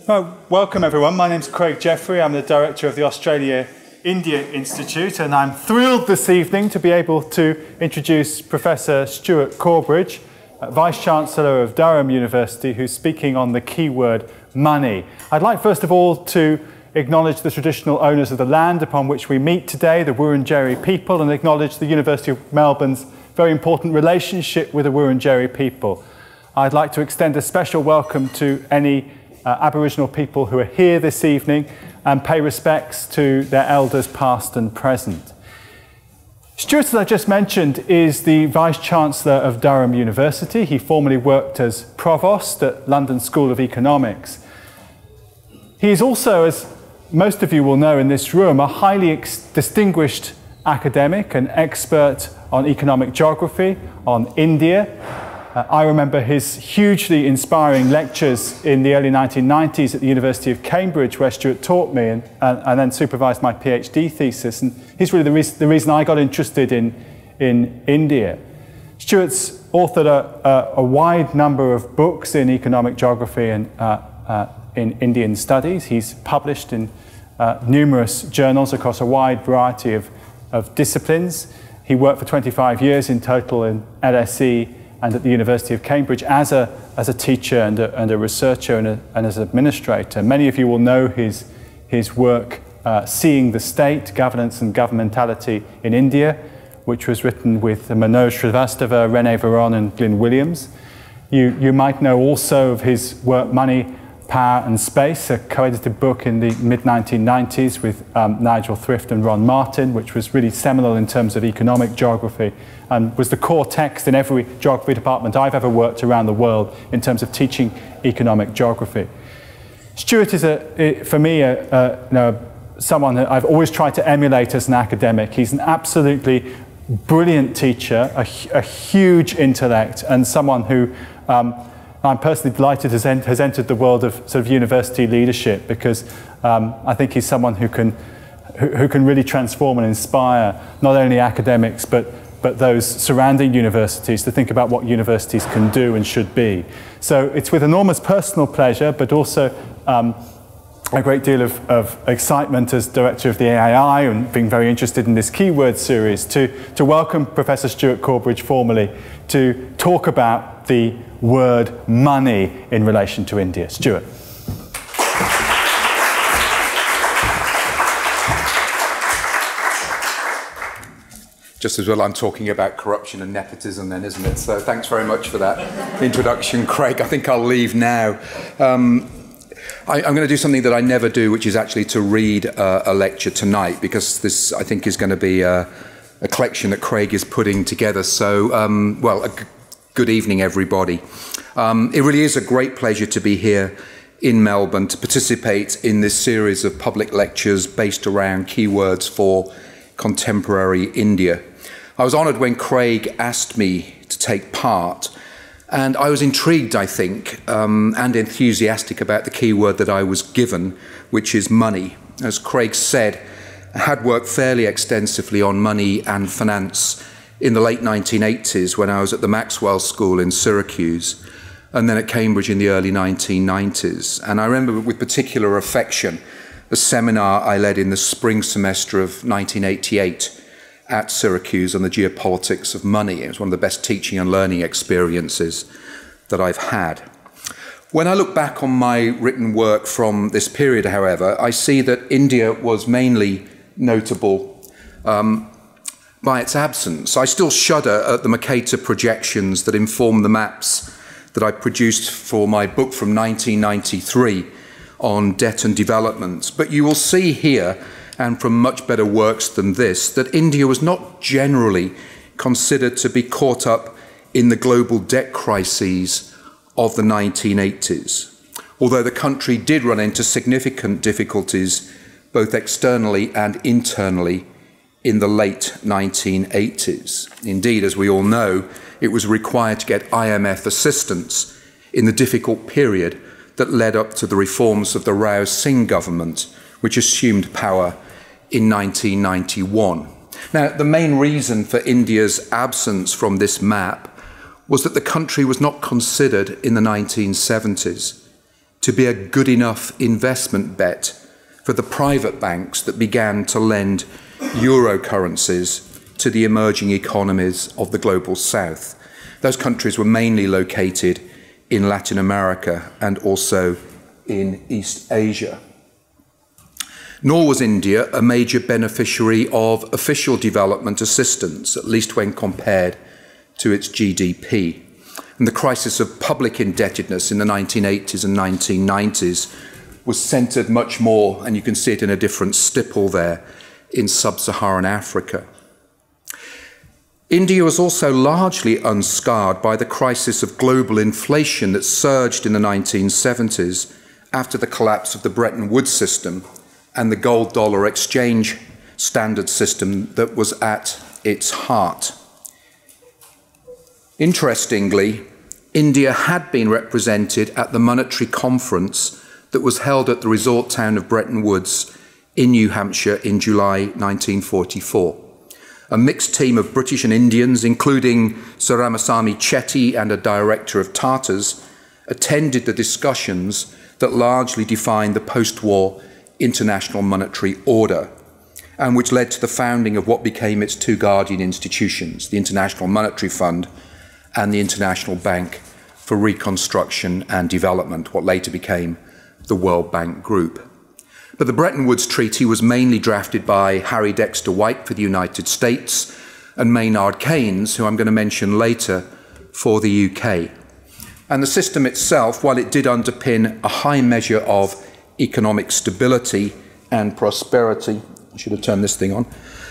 Well, welcome everyone. My name's Craig Jeffrey. I'm the director of the Australia-India Institute, and I'm thrilled this evening to be able to introduce Professor Stuart Corbridge, Vice-Chancellor of Durham University, who's speaking on the keyword money. I'd like first of all to acknowledge the traditional owners of the land upon which we meet today, the Wurundjeri people, and acknowledge the University of Melbourne's very important relationship with the Wurundjeri people. I'd like to extend a special welcome to any Aboriginal people who are here this evening and pay respects to their elders past and present. Stuart, as I just mentioned, is the Vice-Chancellor of Durham University. He formerly worked as Provost at London School of Economics. He is also, as most of you will know in this room, a highly distinguished academic and expert on economic geography, on India. I remember his hugely inspiring lectures in the early 1990s at the University of Cambridge, where Stuart taught me and then supervised my PhD thesis. And he's really the reason I got interested in India. Stuart's authored a wide number of books in economic geography and in Indian studies. He's published in numerous journals across a wide variety of disciplines. He worked for 25 years in total in LSE and at the University of Cambridge as a teacher and a researcher and as an administrator. Many of you will know his work, Seeing the State, Governance and Governmentality in India, which was written with Manoj Srivastava, René Veron and Glyn Williams. You might know also of his work, Money, Power and Space, a co-edited book in the mid-1990s with Nigel Thrift and Ron Martin, which was really seminal in terms of economic geography and was the core text in every geography department I've ever worked around the world in terms of teaching economic geography. Stuart is, for me, someone that I've always tried to emulate as an academic. He's an absolutely brilliant teacher, a huge intellect, and someone who I'm personally delighted has entered the world of sort of university leadership, because I think he's someone who can really transform and inspire not only academics but those surrounding universities to think about what universities can do and should be. So it's with enormous personal pleasure, but also a great deal of excitement as director of the AII and being very interested in this keyword series to welcome Professor Stuart Corbridge formally to talk about the word money in relation to India. Stuart. Just as well I'm talking about corruption and nepotism then, isn't it? So thanks very much for that introduction, Craig. I think I'll leave now. I'm going to do something that I never do, which is actually to read a lecture tonight, because this, I think, is going to be a collection that Craig is putting together. So, good evening, everybody. It really is a great pleasure to be here in Melbourne to participate in this series of public lectures based around keywords for contemporary India. I was honoured when Craig asked me to take part, and I was intrigued, I think, and enthusiastic about the keyword that I was given, which is money. As Craig said, I had worked fairly extensively on money and finance in the late 1980s when I was at the Maxwell School in Syracuse, and then at Cambridge in the early 1990s. And I remember with particular affection the seminar I led in the spring semester of 1988 at Syracuse on the geopolitics of money. It was one of the best teaching and learning experiences that I've had. When I look back on my written work from this period, however, I see that India was mainly notable by its absence. I still shudder at the Mercator projections that inform the maps that I produced for my book from 1993 on debt and development. But you will see here, and from much better works than this, that India was not generally considered to be caught up in the global debt crises of the 1980s, although the country did run into significant difficulties both externally and internally in the late 1980s. Indeed, as we all know, it was required to get IMF assistance in the difficult period that led up to the reforms of the Rao Singh government, which assumed power in 1991. Now, the main reason for India's absence from this map was that the country was not considered in the 1970s to be a good enough investment bet for the private banks that began to lend euro currencies to the emerging economies of the global south. Those countries were mainly located in Latin America and also in East Asia. Nor was India a major beneficiary of official development assistance, at least when compared to its GDP. And the crisis of public indebtedness in the 1980s and 1990s was centred much more, and you can see it in a different stipple there, in sub-Saharan Africa. India was also largely unscarred by the crisis of global inflation that surged in the 1970s after the collapse of the Bretton Woods system and the gold-dollar exchange standard system that was at its heart. Interestingly, India had been represented at the monetary conference that was held at the resort town of Bretton Woods in New Hampshire in July 1944. A mixed team of British and Indians, including Sir Ramasamy Chetty and a director of Tartars, attended the discussions that largely defined the post-war international monetary order, and which led to the founding of what became its two guardian institutions, the International Monetary Fund and the International Bank for Reconstruction and Development, what later became the World Bank Group. But the Bretton Woods Treaty was mainly drafted by Harry Dexter White for the United States and Maynard Keynes, who I'm going to mention later, for the UK. And the system itself, while it did underpin a high measure of economic stability and prosperity, I should have turned this thing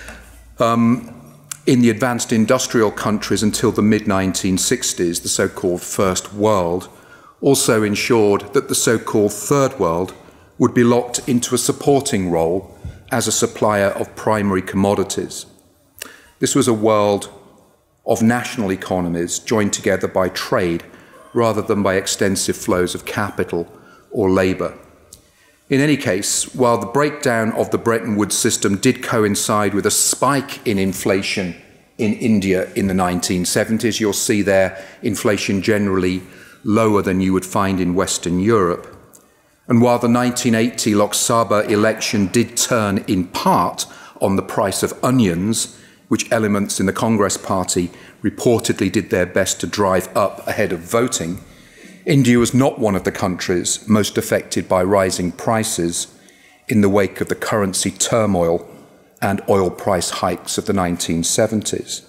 on, in the advanced industrial countries until the mid-1960s, the so-called First World, also ensured that the so-called Third World would be locked into a supporting role as a supplier of primary commodities. This was a world of national economies joined together by trade rather than by extensive flows of capital or labour. In any case, while the breakdown of the Bretton Woods system did coincide with a spike in inflation in India in the 1970s, you'll see there inflation generally lower than you would find in Western Europe. And while the 1980 Lok Sabha election did turn in part on the price of onions, which elements in the Congress Party reportedly did their best to drive up ahead of voting, India was not one of the countries most affected by rising prices in the wake of the currency turmoil and oil price hikes of the 1970s.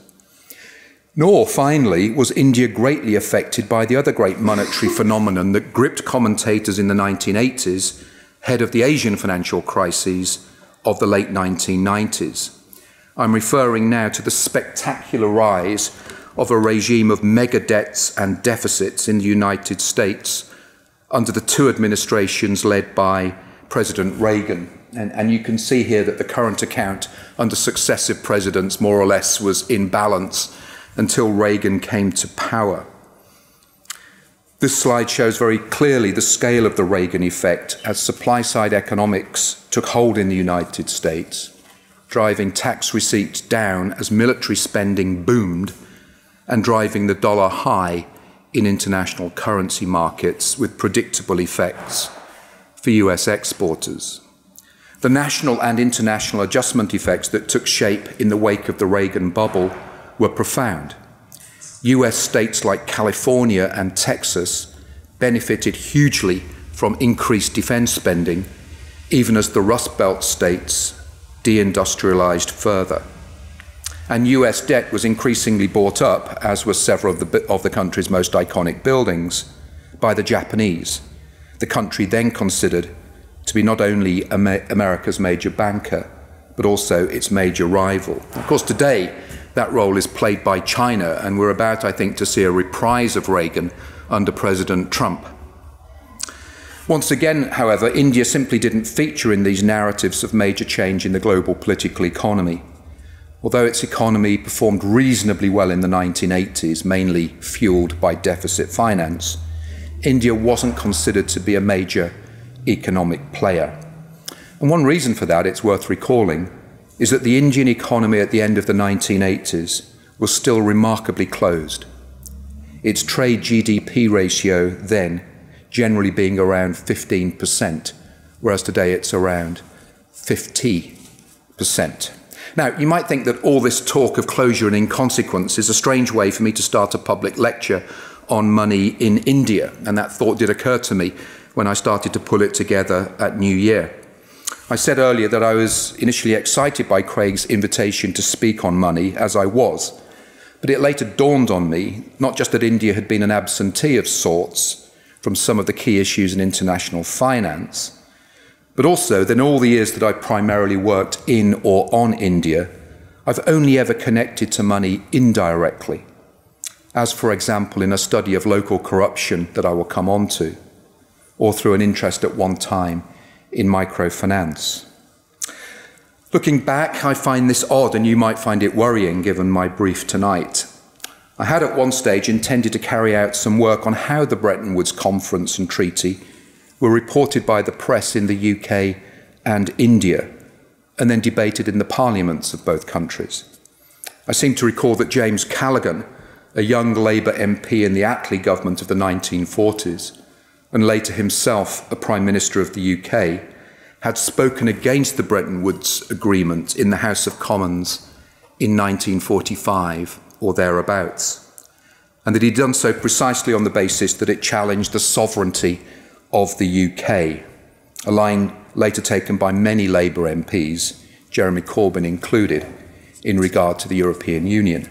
Nor, finally, was India greatly affected by the other great monetary phenomenon that gripped commentators in the 1980s, ahead of the Asian financial crises of the late 1990s. I'm referring now to the spectacular rise of a regime of mega debts and deficits in the United States under the two administrations led by President Reagan. And you can see here that the current account under successive presidents more or less was in balance until Reagan came to power. This slide shows very clearly the scale of the Reagan effect as supply-side economics took hold in the United States, driving tax receipts down as military spending boomed and driving the dollar high in international currency markets with predictable effects for US exporters. The national and international adjustment effects that took shape in the wake of the Reagan bubble were profound. US states like California and Texas benefited hugely from increased defense spending, even as the Rust Belt states deindustrialized further. And US debt was increasingly bought up, as were several of the country's most iconic buildings, by the Japanese, the country then considered to be not only America's major banker, but also its major rival. Of course, today, that role is played by China, and we're about, I think, to see a reprise of Reagan under President Trump. Once again, however, India simply didn't feature in these narratives of major change in the global political economy. Although its economy performed reasonably well in the 1980s, mainly fueled by deficit finance, India wasn't considered to be a major economic player. And one reason for that, it's worth recalling, is that the Indian economy at the end of the 1980s was still remarkably closed. Its trade GDP ratio then generally being around 15%, whereas today it's around 50%. Now, you might think that all this talk of closure and inconsequence is a strange way for me to start a public lecture on money in India, and that thought did occur to me when I started to pull it together at New Year. I said earlier that I was initially excited by Craig's invitation to speak on money, as I was, but it later dawned on me, not just that India had been an absentee of sorts from some of the key issues in international finance, but also that in all the years that I primarily worked in or on India, I've only ever connected to money indirectly, as for example in a study of local corruption that I will come on to, or through an interest at one time in microfinance. Looking back, I find this odd, and you might find it worrying given my brief tonight. I had at one stage intended to carry out some work on how the Bretton Woods Conference and Treaty were reported by the press in the UK and India, and then debated in the parliaments of both countries. I seem to recall that James Callaghan, a young Labour MP in the Attlee government of the 1940s, and later himself a Prime Minister of the UK, had spoken against the Bretton Woods Agreement in the House of Commons in 1945 or thereabouts, and that he'd done so precisely on the basis that it challenged the sovereignty of the UK, a line later taken by many Labour MPs, Jeremy Corbyn included, in regard to the European Union.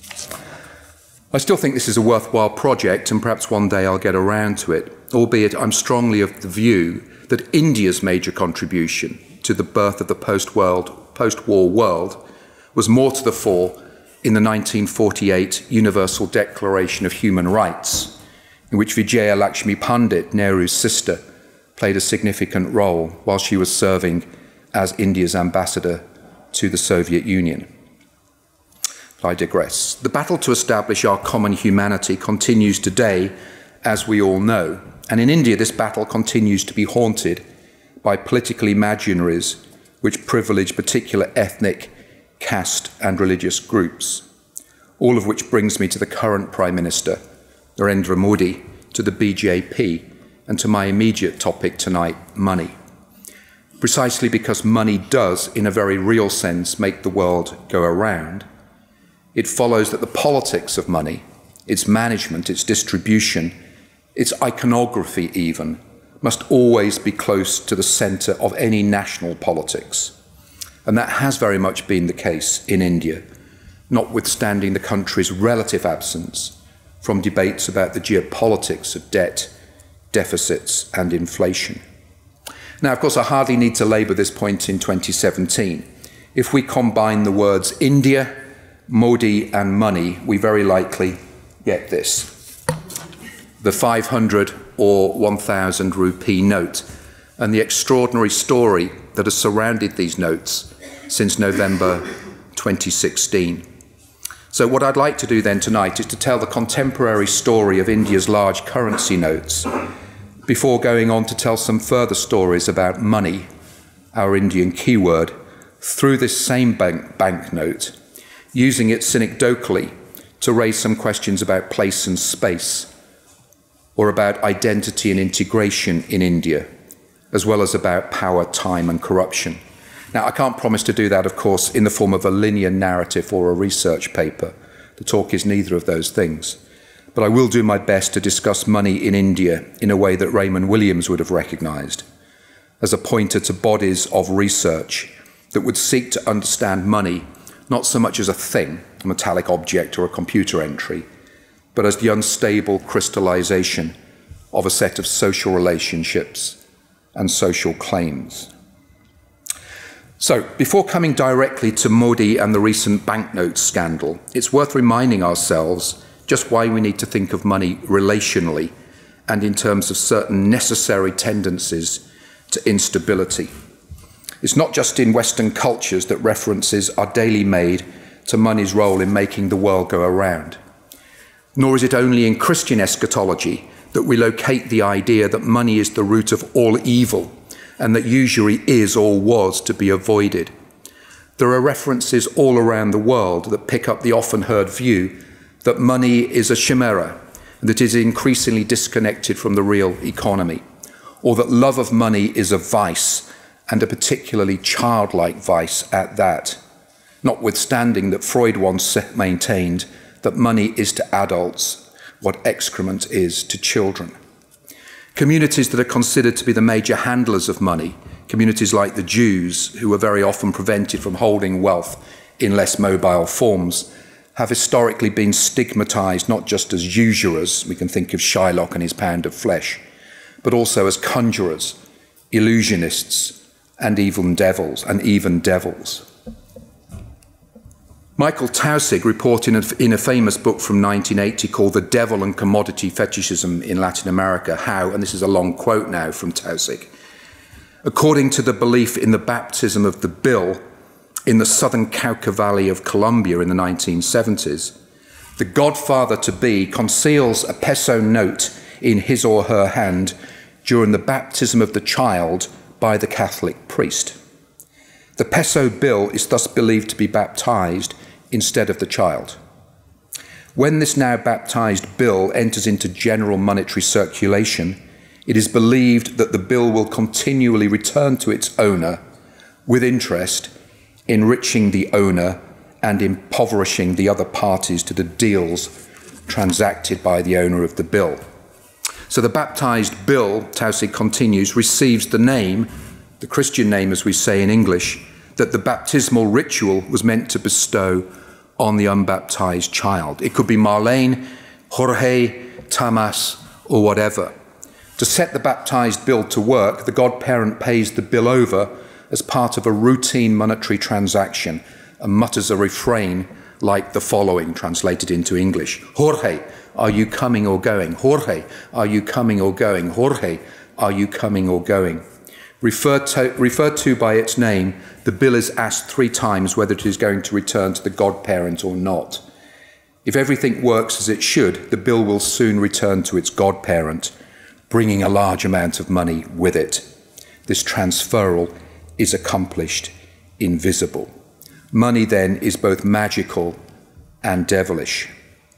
I still think this is a worthwhile project, and perhaps one day I'll get around to it, albeit I'm strongly of the view that India's major contribution to the birth of the post-war world was more to the fore in the 1948 Universal Declaration of Human Rights, in which Vijaya Lakshmi Pandit, Nehru's sister, played a significant role while she was serving as India's ambassador to the Soviet Union. But I digress. The battle to establish our common humanity continues today, as we all know, and in India this battle continues to be haunted by political imaginaries which privilege particular ethnic, caste and religious groups, all of which brings me to the current Prime Minister, Narendra Modi, to the BJP, and to my immediate topic tonight, money. Precisely because money does, in a very real sense, make the world go around, it follows that the politics of money, its management, its distribution, its iconography even, must always be close to the centre of any national politics. And that has very much been the case in India, notwithstanding the country's relative absence from debates about the geopolitics of debt, deficits and inflation. Now, of course, I hardly need to labour this point in 2017. If we combine the words India, Modi and money, we very likely get this. The 500 or 1,000 rupee note, and the extraordinary story that has surrounded these notes since November 2016. So what I'd like to do then tonight is to tell the contemporary story of India's large currency notes, before going on to tell some further stories about money, our Indian keyword, through this same banknote, using it synecdochally to raise some questions about place and space, or about identity and integration in India, as well as about power, time and corruption. Now, I can't promise to do that, of course, in the form of a linear narrative or a research paper. The talk is neither of those things. But I will do my best to discuss money in India in a way that Raymond Williams would have recognised, as a pointer to bodies of research that would seek to understand money not so much as a thing, a metallic object or a computer entry, but as the unstable crystallisation of a set of social relationships and social claims. So, before coming directly to Modi and the recent banknotes scandal, it's worth reminding ourselves just why we need to think of money relationally and in terms of certain necessary tendencies to instability. It's not just in Western cultures that references are daily made to money's role in making the world go around. Nor is it only in Christian eschatology that we locate the idea that money is the root of all evil and that usury is or was to be avoided. There are references all around the world that pick up the often heard view that money is a chimera and that it is increasingly disconnected from the real economy, or that love of money is a vice, and a particularly childlike vice at that, notwithstanding that Freud once maintained that money is to adults what excrement is to children. Communities that are considered to be the major handlers of money, communities like the Jews, who were very often prevented from holding wealth in less mobile forms, have historically been stigmatized not just as usurers, we can think of Shylock and his pound of flesh, but also as conjurers, illusionists, and even devils. Michael Taussig reported in a famous book from 1980 called The Devil and Commodity Fetishism in Latin America, how, and this is a long quote now from Taussig, according to the belief in the baptism of the bill in the southern Cauca Valley of Colombia in the 1970s, the godfather-to-be conceals a peso note in his or her hand during the baptism of the child by the Catholic priest. The peso bill is thus believed to be baptized instead of the child. When this now baptized bill enters into general monetary circulation, it is believed that the bill will continually return to its owner with interest, enriching the owner and impoverishing the other parties to the deals transacted by the owner of the bill. So the baptized bill, Taussig continues, receives the name, the Christian name as we say in English, that the baptismal ritual was meant to bestow on the unbaptized child. It could be Marlene, Jorge, Tamas, or whatever. To set the baptized bill to work, the godparent pays the bill over as part of a routine monetary transaction and mutters a refrain like the following, translated into English. Jorge, are you coming or going? Jorge, are you coming or going? Jorge, are you coming or going? Referred to by its name, the bill is asked 3 times whether it is going to return to the godparent or not. If everything works as it should, the bill will soon return to its godparent, bringing a large amount of money with it. This transferal is accomplished invisible. Money then is both magical and devilish.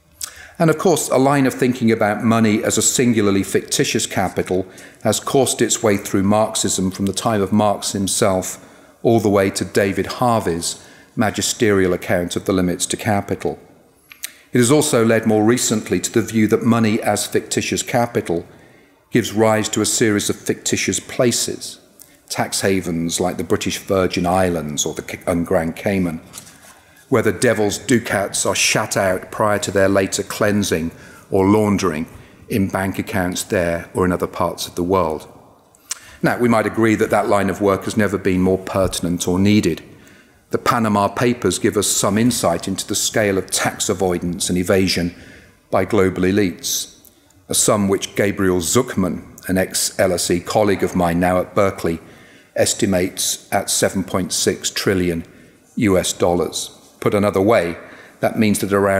And of course, a line of thinking about money as a singularly fictitious capital has coursed its way through Marxism from the time of Marx himself all the way to David Harvey's magisterial account of the limits to capital. It has also led more recently to the view that money as fictitious capital gives rise to a series of fictitious places, tax havens like the British Virgin Islands or the Grand Cayman, where the devil's ducats are shut out prior to their later cleansing or laundering in bank accounts there or in other parts of the world. Now, we might agree that that line of work has never been more pertinent or needed. The Panama Papers give us some insight into the scale of tax avoidance and evasion by global elites, a sum which Gabriel Zuckman, an ex-LSE colleague of mine now at Berkeley, estimates at 7.6 trillion US dollars. Put another way, that means that around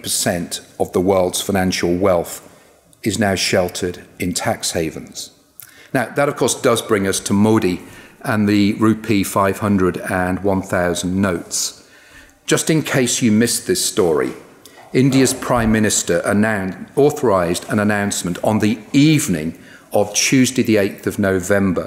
8% of the world's financial wealth is now sheltered in tax havens. Now, that of course does bring us to Modi and the rupee 500 and 1,000 notes. Just in case you missed this story, India's Prime Minister authorised an announcement on the evening of Tuesday the 8th of November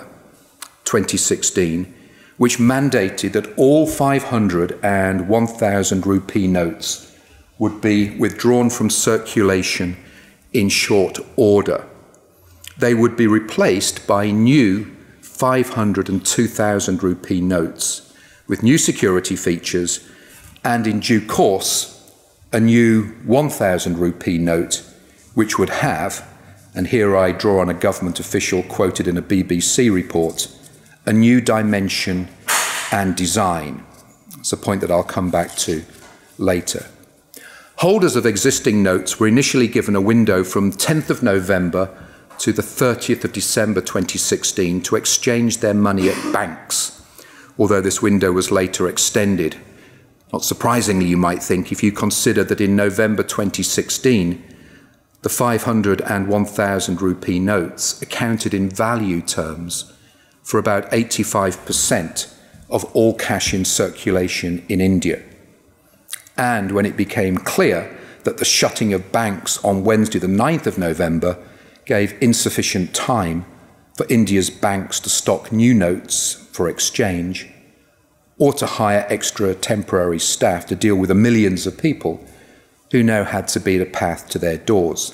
2016, which mandated that all 500 and 1,000 rupee notes would be withdrawn from circulation in short order. They would be replaced by new 500 and 2,000 rupee notes with new security features and in due course a new 1,000 rupee note which would have, and here I draw on a government official quoted in a BBC report, a new dimension and design. It's a point that I'll come back to later. Holders of existing notes were initially given a window from 10th of November to the 30th of December 2016 to exchange their money at banks, although this window was later extended. Not surprisingly, you might think, if you consider that in November 2016, the 500 and 1,000 rupee notes accounted in value terms for about 85% of all cash in circulation in India. And when it became clear that the shutting of banks on Wednesday, the 9th of November, gave insufficient time for India's banks to stock new notes for exchange or to hire extra temporary staff to deal with the millions of people who now had to beat a path to their doors.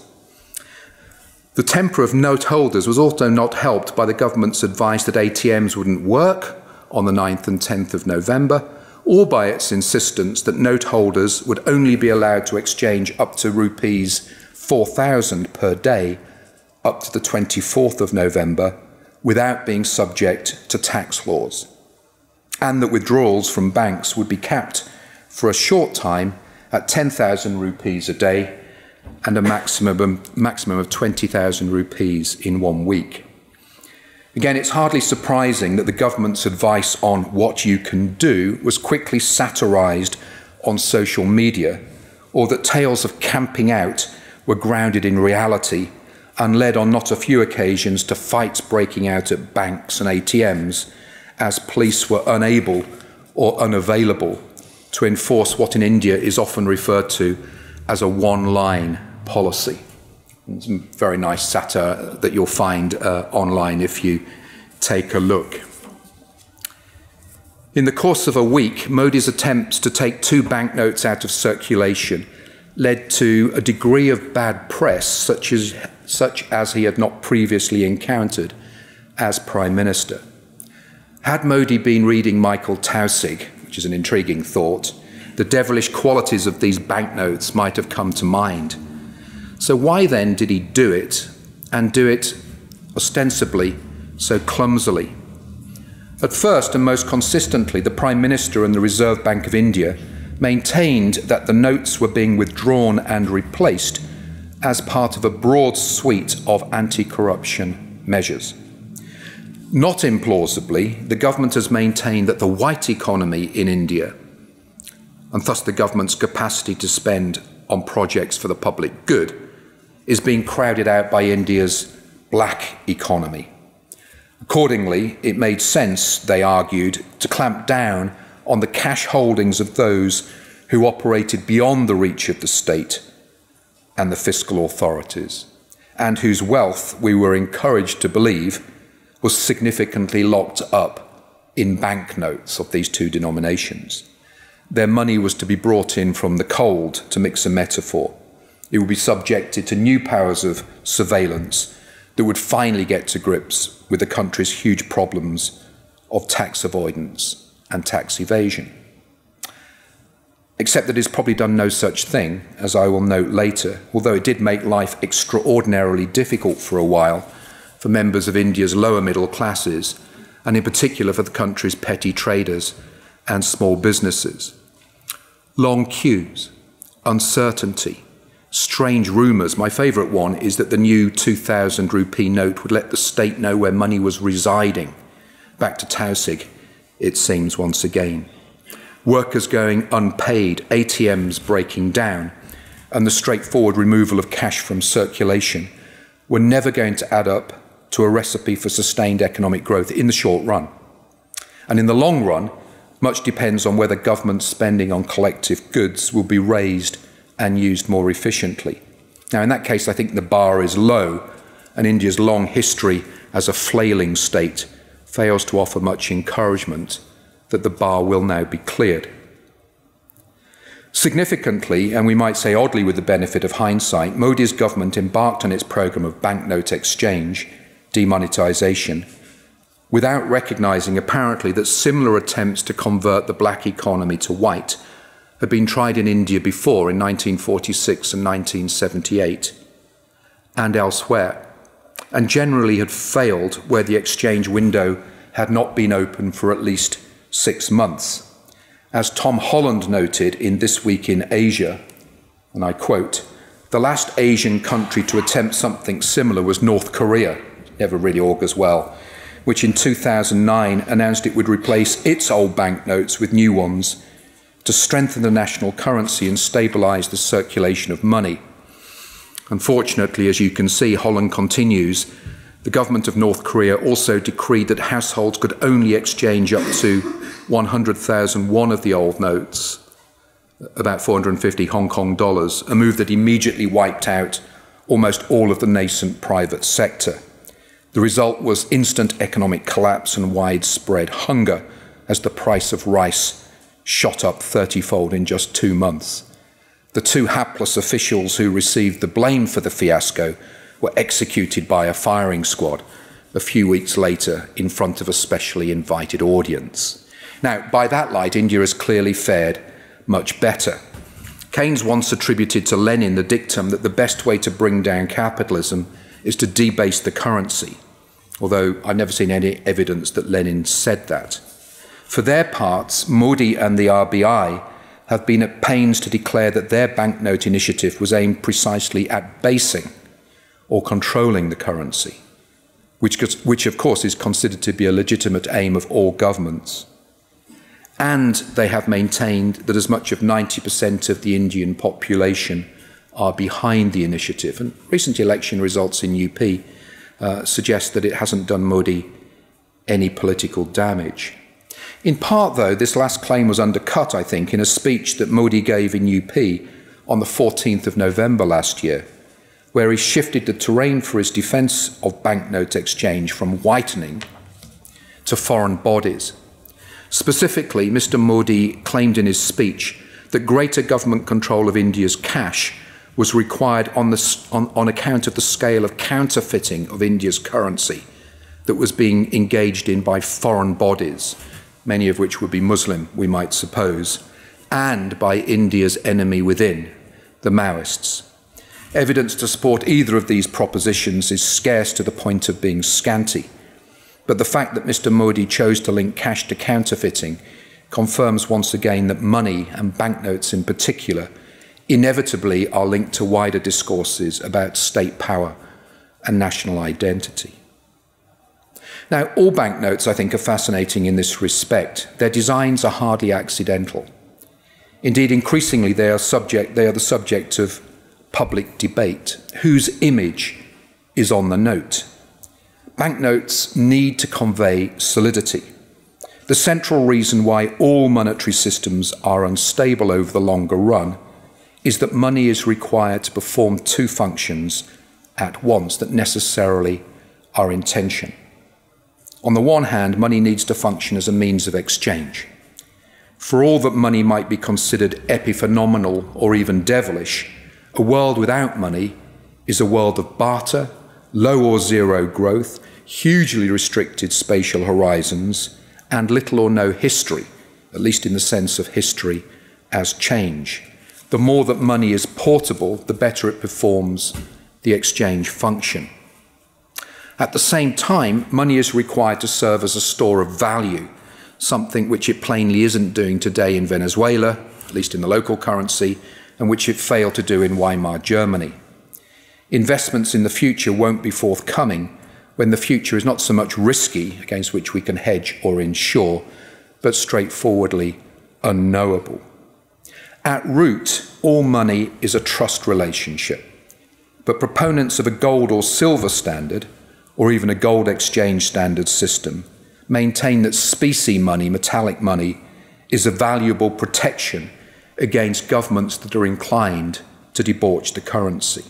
The temper of note holders was also not helped by the government's advice that ATMs wouldn't work on the 9th and 10th of November, or by its insistence that note holders would only be allowed to exchange up to rupees 4,000 per day up to the 24th of November without being subject to tax laws, and that withdrawals from banks would be capped for a short time at 10,000 rupees a day and a maximum of 20,000 rupees in 1 week. Again, it's hardly surprising that the government's advice on what you can do was quickly satirised on social media, or that tales of camping out were grounded in reality and led on not a few occasions to fights breaking out at banks and ATMs as police were unable or unavailable to enforce what in India is often referred to as a one-line policy. And some very nice satire that you'll find online if you take a look. In the course of a week, Modi's attempts to take 2 banknotes out of circulation led to a degree of bad press such as he had not previously encountered as Prime Minister. Had Modi been reading Michael Taussig, which is an intriguing thought, the devilish qualities of these banknotes might have come to mind. So why then did he do it, and do it ostensibly so clumsily? At first and most consistently, the Prime Minister and the Reserve Bank of India maintained that the notes were being withdrawn and replaced as part of a broad suite of anti-corruption measures. Not implausibly, the government has maintained that the white economy in India, and thus the government's capacity to spend on projects for the public good, is being crowded out by India's black economy. Accordingly, it made sense, they argued, to clamp down on the cash holdings of those who operated beyond the reach of the state and the fiscal authorities, and whose wealth, we were encouraged to believe, was significantly locked up in banknotes of these 2 denominations. Their money was to be brought in from the cold, to mix a metaphor. It would be subjected to new powers of surveillance that would finally get to grips with the country's huge problems of tax avoidance and tax evasion. Except that it's probably done no such thing, as I will note later, although it did make life extraordinarily difficult for a while for members of India's lower middle classes, and in particular for the country's petty traders and small businesses. Long queues, uncertainty, strange rumours. My favourite one is that the new 2,000 rupee note would let the state know where money was residing. Back to Taussig, it seems, once again. Workers going unpaid, ATMs breaking down, and the straightforward removal of cash from circulation were never going to add up to a recipe for sustained economic growth in the short run. And in the long run, much depends on whether government spending on collective goods will be raised and used more efficiently. Now, in that case, I think the bar is low, and India's long history as a flailing state fails to offer much encouragement that the bar will now be cleared. Significantly, and we might say oddly with the benefit of hindsight, Modi's government embarked on its programme of banknote exchange, demonetisation, without recognising apparently that similar attempts to convert the black economy to white had been tried in India before in 1946 and 1978 and elsewhere, and generally had failed where the exchange window had not been open for at least 6 months. As Tom Holland noted in This Week in Asia, and I quote, "The last Asian country to attempt something similar was North Korea," never really augurs well, which in 2009 announced it would replace its old banknotes with new ones to strengthen the national currency and stabilise the circulation of money. Unfortunately, as you can see, Holland continues, the government of North Korea also decreed that households could only exchange up to 100,000 won of the old notes, about 450 Hong Kong dollars, a move that immediately wiped out almost all of the nascent private sector. The result was instant economic collapse and widespread hunger as the price of rice shot up 30-fold in just 2 months. The 2 hapless officials who received the blame for the fiasco were executed by a firing squad a few weeks later in front of a specially invited audience. Now, by that light, India has clearly fared much better. Keynes once attributed to Lenin the dictum that the best way to bring down capitalism is to debase the currency, although I've never seen any evidence that Lenin said that. For their parts, Modi and the RBI have been at pains to declare that their banknote initiative was aimed precisely at basing or controlling the currency, which of course is considered to be a legitimate aim of all governments. And they have maintained that as much of 90% of the Indian population are behind the initiative. And recent election results in UP suggest that it hasn't done Modi any political damage. In part, though, this last claim was undercut, I think, in a speech that Modi gave in UP on the 14th of November last year, where he shifted the terrain for his defence of banknote exchange from whitening to foreign bodies. Specifically, Mr. Modi claimed in his speech that greater government control of India's cash was required on account of the scale of counterfeiting of India's currency that was being engaged in by foreign bodies, many of which would be Muslim, we might suppose, and by India's enemy within, the Maoists. Evidence to support either of these propositions is scarce to the point of being scanty, but the fact that Mr. Modi chose to link cash to counterfeiting confirms once again that money, and banknotes in particular, inevitably are linked to wider discourses about state power and national identity. Now, all banknotes, I think, are fascinating in this respect. Their designs are hardly accidental. Indeed, increasingly, they are the subject of public debate. Whose image is on the note? Banknotes need to convey solidity. The central reason why all monetary systems are unstable over the longer run is that money is required to perform 2 functions at once that necessarily are in tension. On the one hand, money needs to function as a means of exchange. For all that money might be considered epiphenomenal or even devilish, a world without money is a world of barter, low or zero growth, hugely restricted spatial horizons, and little or no history, at least in the sense of history as change. The more that money is portable, the better it performs the exchange function. At the same time, money is required to serve as a store of value, something which it plainly isn't doing today in Venezuela, at least in the local currency, and which it failed to do in Weimar Germany. Investments in the future won't be forthcoming when the future is not so much risky, against which we can hedge or insure, but straightforwardly unknowable. At root, all money is a trust relationship, but proponents of a gold or silver standard, or even a gold exchange standard system, maintain that specie money, metallic money, is a valuable protection against governments that are inclined to debauch the currency.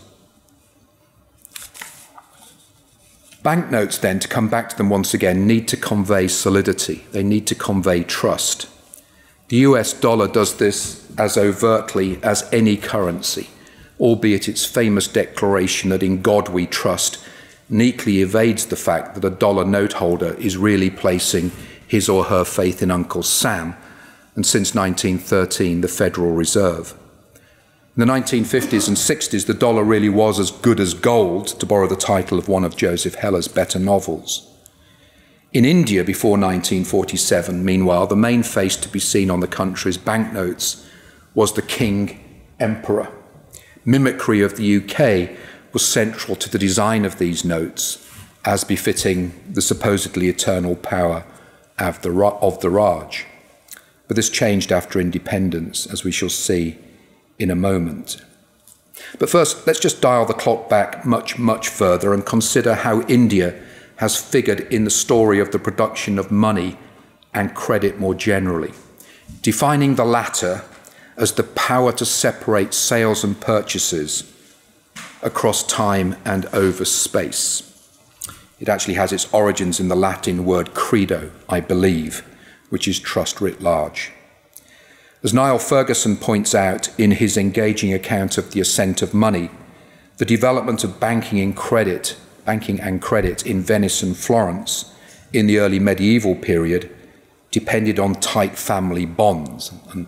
Banknotes, then, to come back to them once again, need to convey solidity. They need to convey trust. The US dollar does this as overtly as any currency, albeit its famous declaration that in God we trust neatly evades the fact that a dollar note holder is really placing his or her faith in Uncle Sam, and since 1913, the Federal Reserve. In the 1950s and 60s, the dollar really was as good as gold, to borrow the title of one of Joseph Heller's better novels. In India, before 1947, meanwhile, the main face to be seen on the country's banknotes was the King Emperor. Mimicry of the UK was central to the design of these notes, as befitting the supposedly eternal power of the Raj. But this changed after independence, as we shall see in a moment. But first, let's just dial the clock back much, much further and consider how India has figured in the story of the production of money and credit more generally. Defining the latter as the power to separate sales and purchases across time and over space. It actually has its origins in the Latin word credo, I believe, which is trust writ large. As Niall Ferguson points out in his engaging account of the ascent of money, the development of banking and credit in Venice and Florence in the early medieval period depended on tight family bonds, and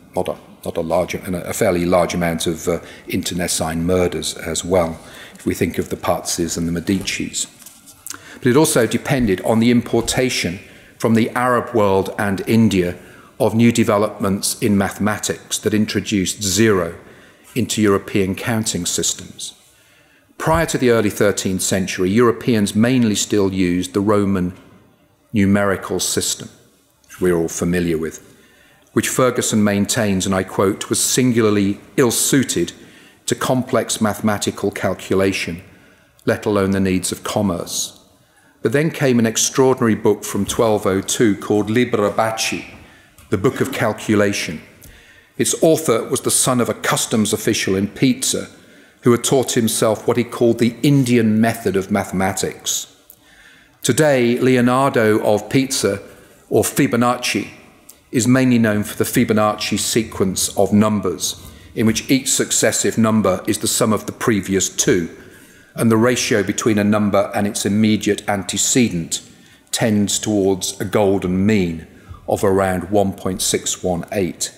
a fairly large amount of internecine murders as well, if we think of the Pazzis and the Medicis. But it also depended on the importation from the Arab world and India of new developments in mathematics that introduced zero into European counting systems. Prior to the early 13th century, Europeans mainly still used the Roman numerical system, which we're all familiar with, which Ferguson maintains, and I quote, was singularly ill-suited to complex mathematical calculation, let alone the needs of commerce. But then came an extraordinary book from 1202 called Libera Bacci, the Book of Calculation. Its author was the son of a customs official in Pisa who had taught himself what he called the Indian method of mathematics. Today, Leonardo of Pisa, or Fibonacci, is mainly known for the Fibonacci sequence of numbers, in which each successive number is the sum of the previous two, and the ratio between a number and its immediate antecedent tends towards a golden mean of around 1.618.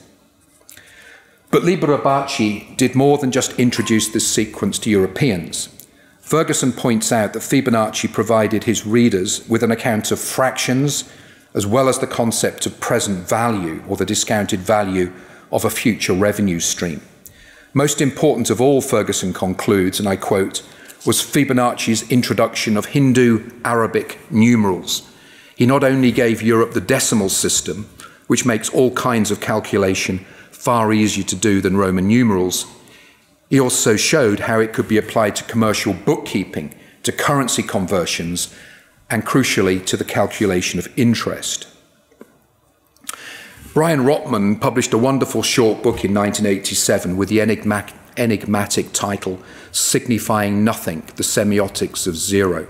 But Libera Bacci did more than just introduce this sequence to Europeans. Ferguson points out that Fibonacci provided his readers with an account of fractions, as well as the concept of present value, or the discounted value of a future revenue stream. Most important of all, Ferguson concludes, and I quote, was Fibonacci's introduction of Hindu Arabic numerals. He not only gave Europe the decimal system, which makes all kinds of calculation far easier to do than Roman numerals, he also showed how it could be applied to commercial bookkeeping, to currency conversions, and crucially to the calculation of interest. Brian Rotman published a wonderful short book in 1987 with the enigmatic title, Signifying Nothing, the Semiotics of Zero.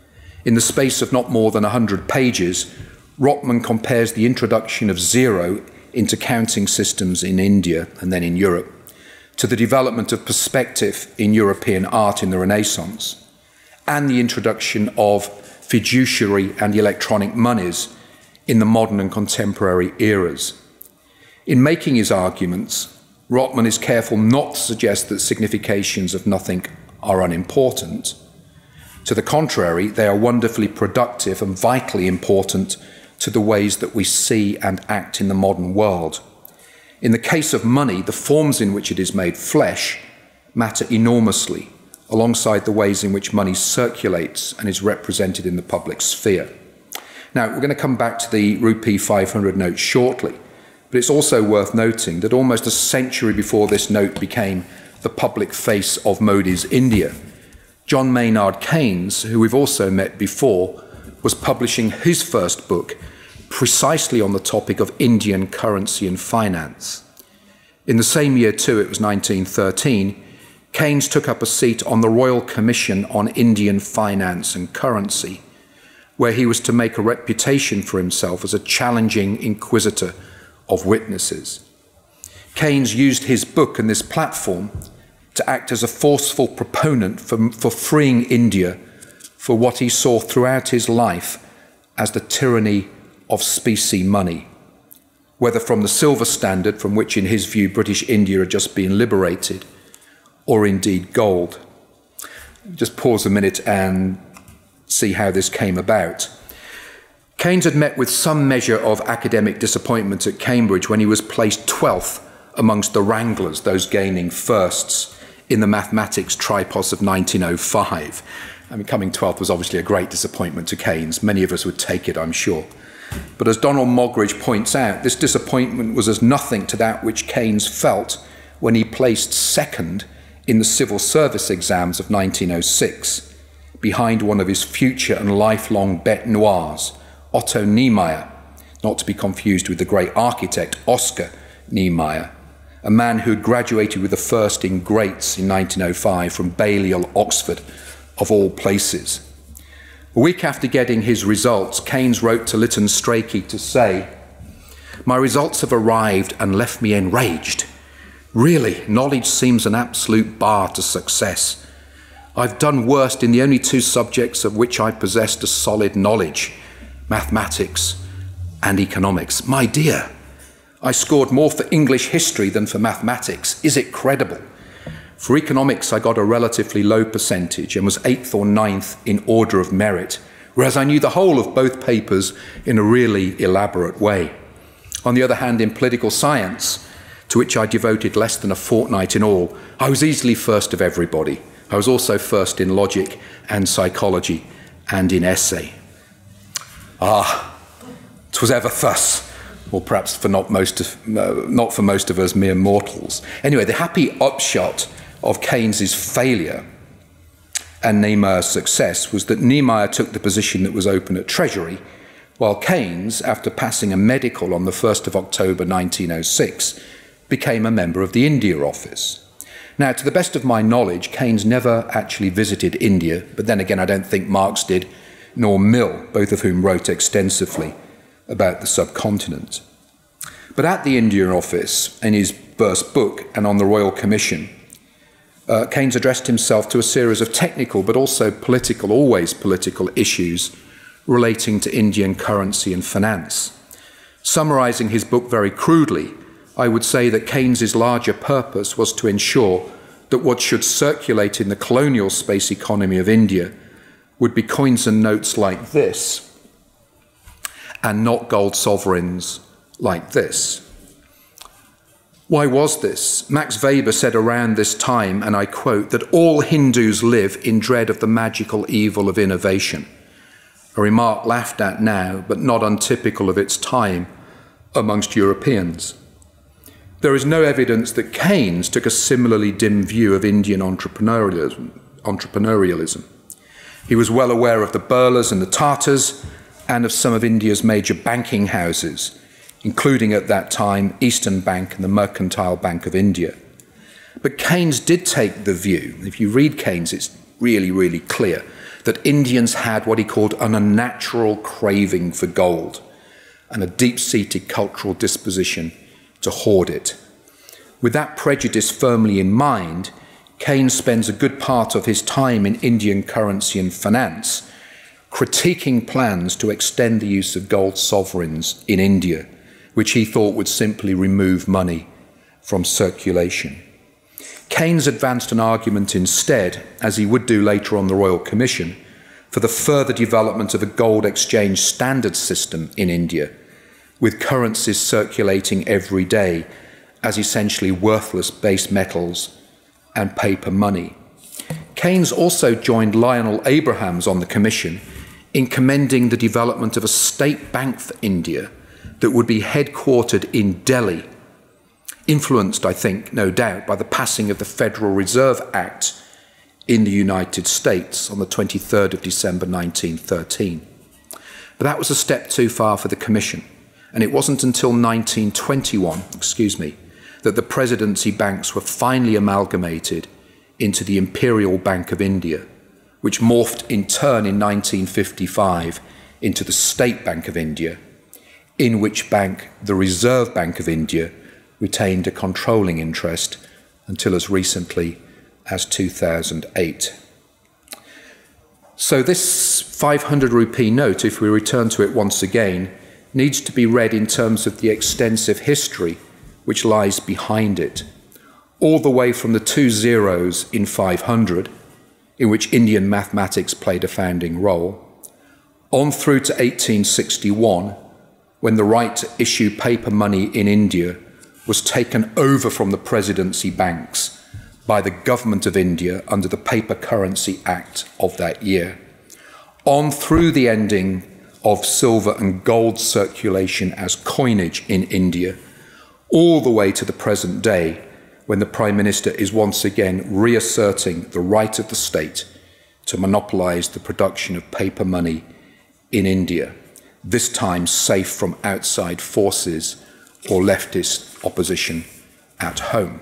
In the space of not more than 100 pages, Rotman compares the introduction of zero into counting systems in India and then in Europe to the development of perspective in European art in the Renaissance and the introduction of fiduciary and electronic monies in the modern and contemporary eras. In making his arguments, Rotman is careful not to suggest that significations of nothing are unimportant. To the contrary, they are wonderfully productive and vitally important to the ways that we see and act in the modern world. In the case of money, the forms in which it is made flesh matter enormously, alongside the ways in which money circulates and is represented in the public sphere. Now, we're going to come back to the rupee 500 note shortly, but it's also worth noting that almost a century before this note became the public face of Modi's India, John Maynard Keynes, who we've also met before, was publishing his first book precisely on the topic of Indian currency and finance. In the same year too, it was 1913, Keynes took up a seat on the Royal Commission on Indian Finance and Currency, where he was to make a reputation for himself as a challenging inquisitor of witnesses. Keynes used his book and this platform to act as a forceful proponent for freeing India for what he saw throughout his life as the tyranny of specie money, whether from the silver standard, from which in his view British India had just been liberated, or indeed gold. Just pause a minute and see how this came about. Keynes had met with some measure of academic disappointment at Cambridge when he was placed 12th amongst the wranglers, those gaining firsts, in the mathematics tripos of 1905. I mean, coming 12th was obviously a great disappointment to Keynes. Many of us would take it, I'm sure. But as Donald Moggridge points out, this disappointment was as nothing to that which Keynes felt when he placed second in the civil service exams of 1906, behind one of his future and lifelong bêtes noires, Otto Niemeyer, not to be confused with the great architect Oscar Niemeyer, a man who had graduated with a first in Greats in 1905 from Balliol, Oxford, of all places. A week after getting his results, Keynes wrote to Lytton Strachey to say, "My results have arrived and left me enraged. Really, knowledge seems an absolute bar to success. I've done worst in the only two subjects of which I possessed a solid knowledge, mathematics and economics. My dear, I scored more for English history than for mathematics. Is it credible? For economics, I got a relatively low percentage and was 8th or 9th in order of merit, whereas I knew the whole of both papers in a really elaborate way. On the other hand, in political science, to which I devoted less than a fortnight in all, I was easily first of everybody. I was also first in logic and psychology and in essay." Ah, 'twas ever thus, or perhaps for not for most of us mere mortals. Anyway, the happy upshot of Keynes's failure and Niemeyer's success was that Niemeyer took the position that was open at Treasury, while Keynes, after passing a medical on the 1st of October 1906, became a member of the India office. Now, to the best of my knowledge, Keynes never actually visited India, but then again, I don't think Marx did, nor Mill, both of whom wrote extensively about the subcontinent. But at the India office, in his first book and on the Royal Commission, Keynes addressed himself to a series of technical but also political, always political issues relating to Indian currency and finance. Summarising his book very crudely, I would say that Keynes's larger purpose was to ensure that what should circulate in the colonial space economy of India would be coins and notes like this, and not gold sovereigns like this. Why was this? Max Weber said around this time, and I quote, that all Hindus live in dread of the magical evil of innovation, a remark laughed at now, but not untypical of its time amongst Europeans. There is no evidence that Keynes took a similarly dim view of Indian entrepreneurialism. He was well aware of the Birlas and the Tatars and of some of India's major banking houses, including at that time Eastern Bank and the Mercantile Bank of India. But Keynes did take the view, if you read Keynes, it's really, really clear, that Indians had what he called an unnatural craving for gold and a deep-seated cultural disposition to hoard it. With that prejudice firmly in mind, Keynes spends a good part of his time in Indian currency and finance critiquing plans to extend the use of gold sovereigns in India, which he thought would simply remove money from circulation. Keynes advanced an argument instead, as he would do later on the Royal Commission, for the further development of a gold exchange standard system in India, with currencies circulating every day as essentially worthless base metals and paper money. Keynes also joined Lionel Abrahams on the Commission in commending the development of a state bank for India that would be headquartered in Delhi, influenced, I think, no doubt, by the passing of the Federal Reserve Act in the United States on the 23rd of December 1913. But that was a step too far for the Commission, and it wasn't until 1921, that the presidency banks were finally amalgamated into the Imperial Bank of India, which morphed in turn in 1955 into the State Bank of India, in which bank the Reserve Bank of India retained a controlling interest until as recently as 2008. So this 500 rupee note, if we return to it once again, needs to be read in terms of the extensive history which lies behind it, all the way from the 2 zeros in 500, in which Indian mathematics played a founding role, on through to 1861, when the right to issue paper money in India was taken over from the presidency banks by the government of India under the Paper Currency Act of that year, on through the ending of silver and gold circulation as coinage in India, all the way to the present day, when the Prime Minister is once again reasserting the right of the state to monopolise the production of paper money in India, this time safe from outside forces or leftist opposition at home.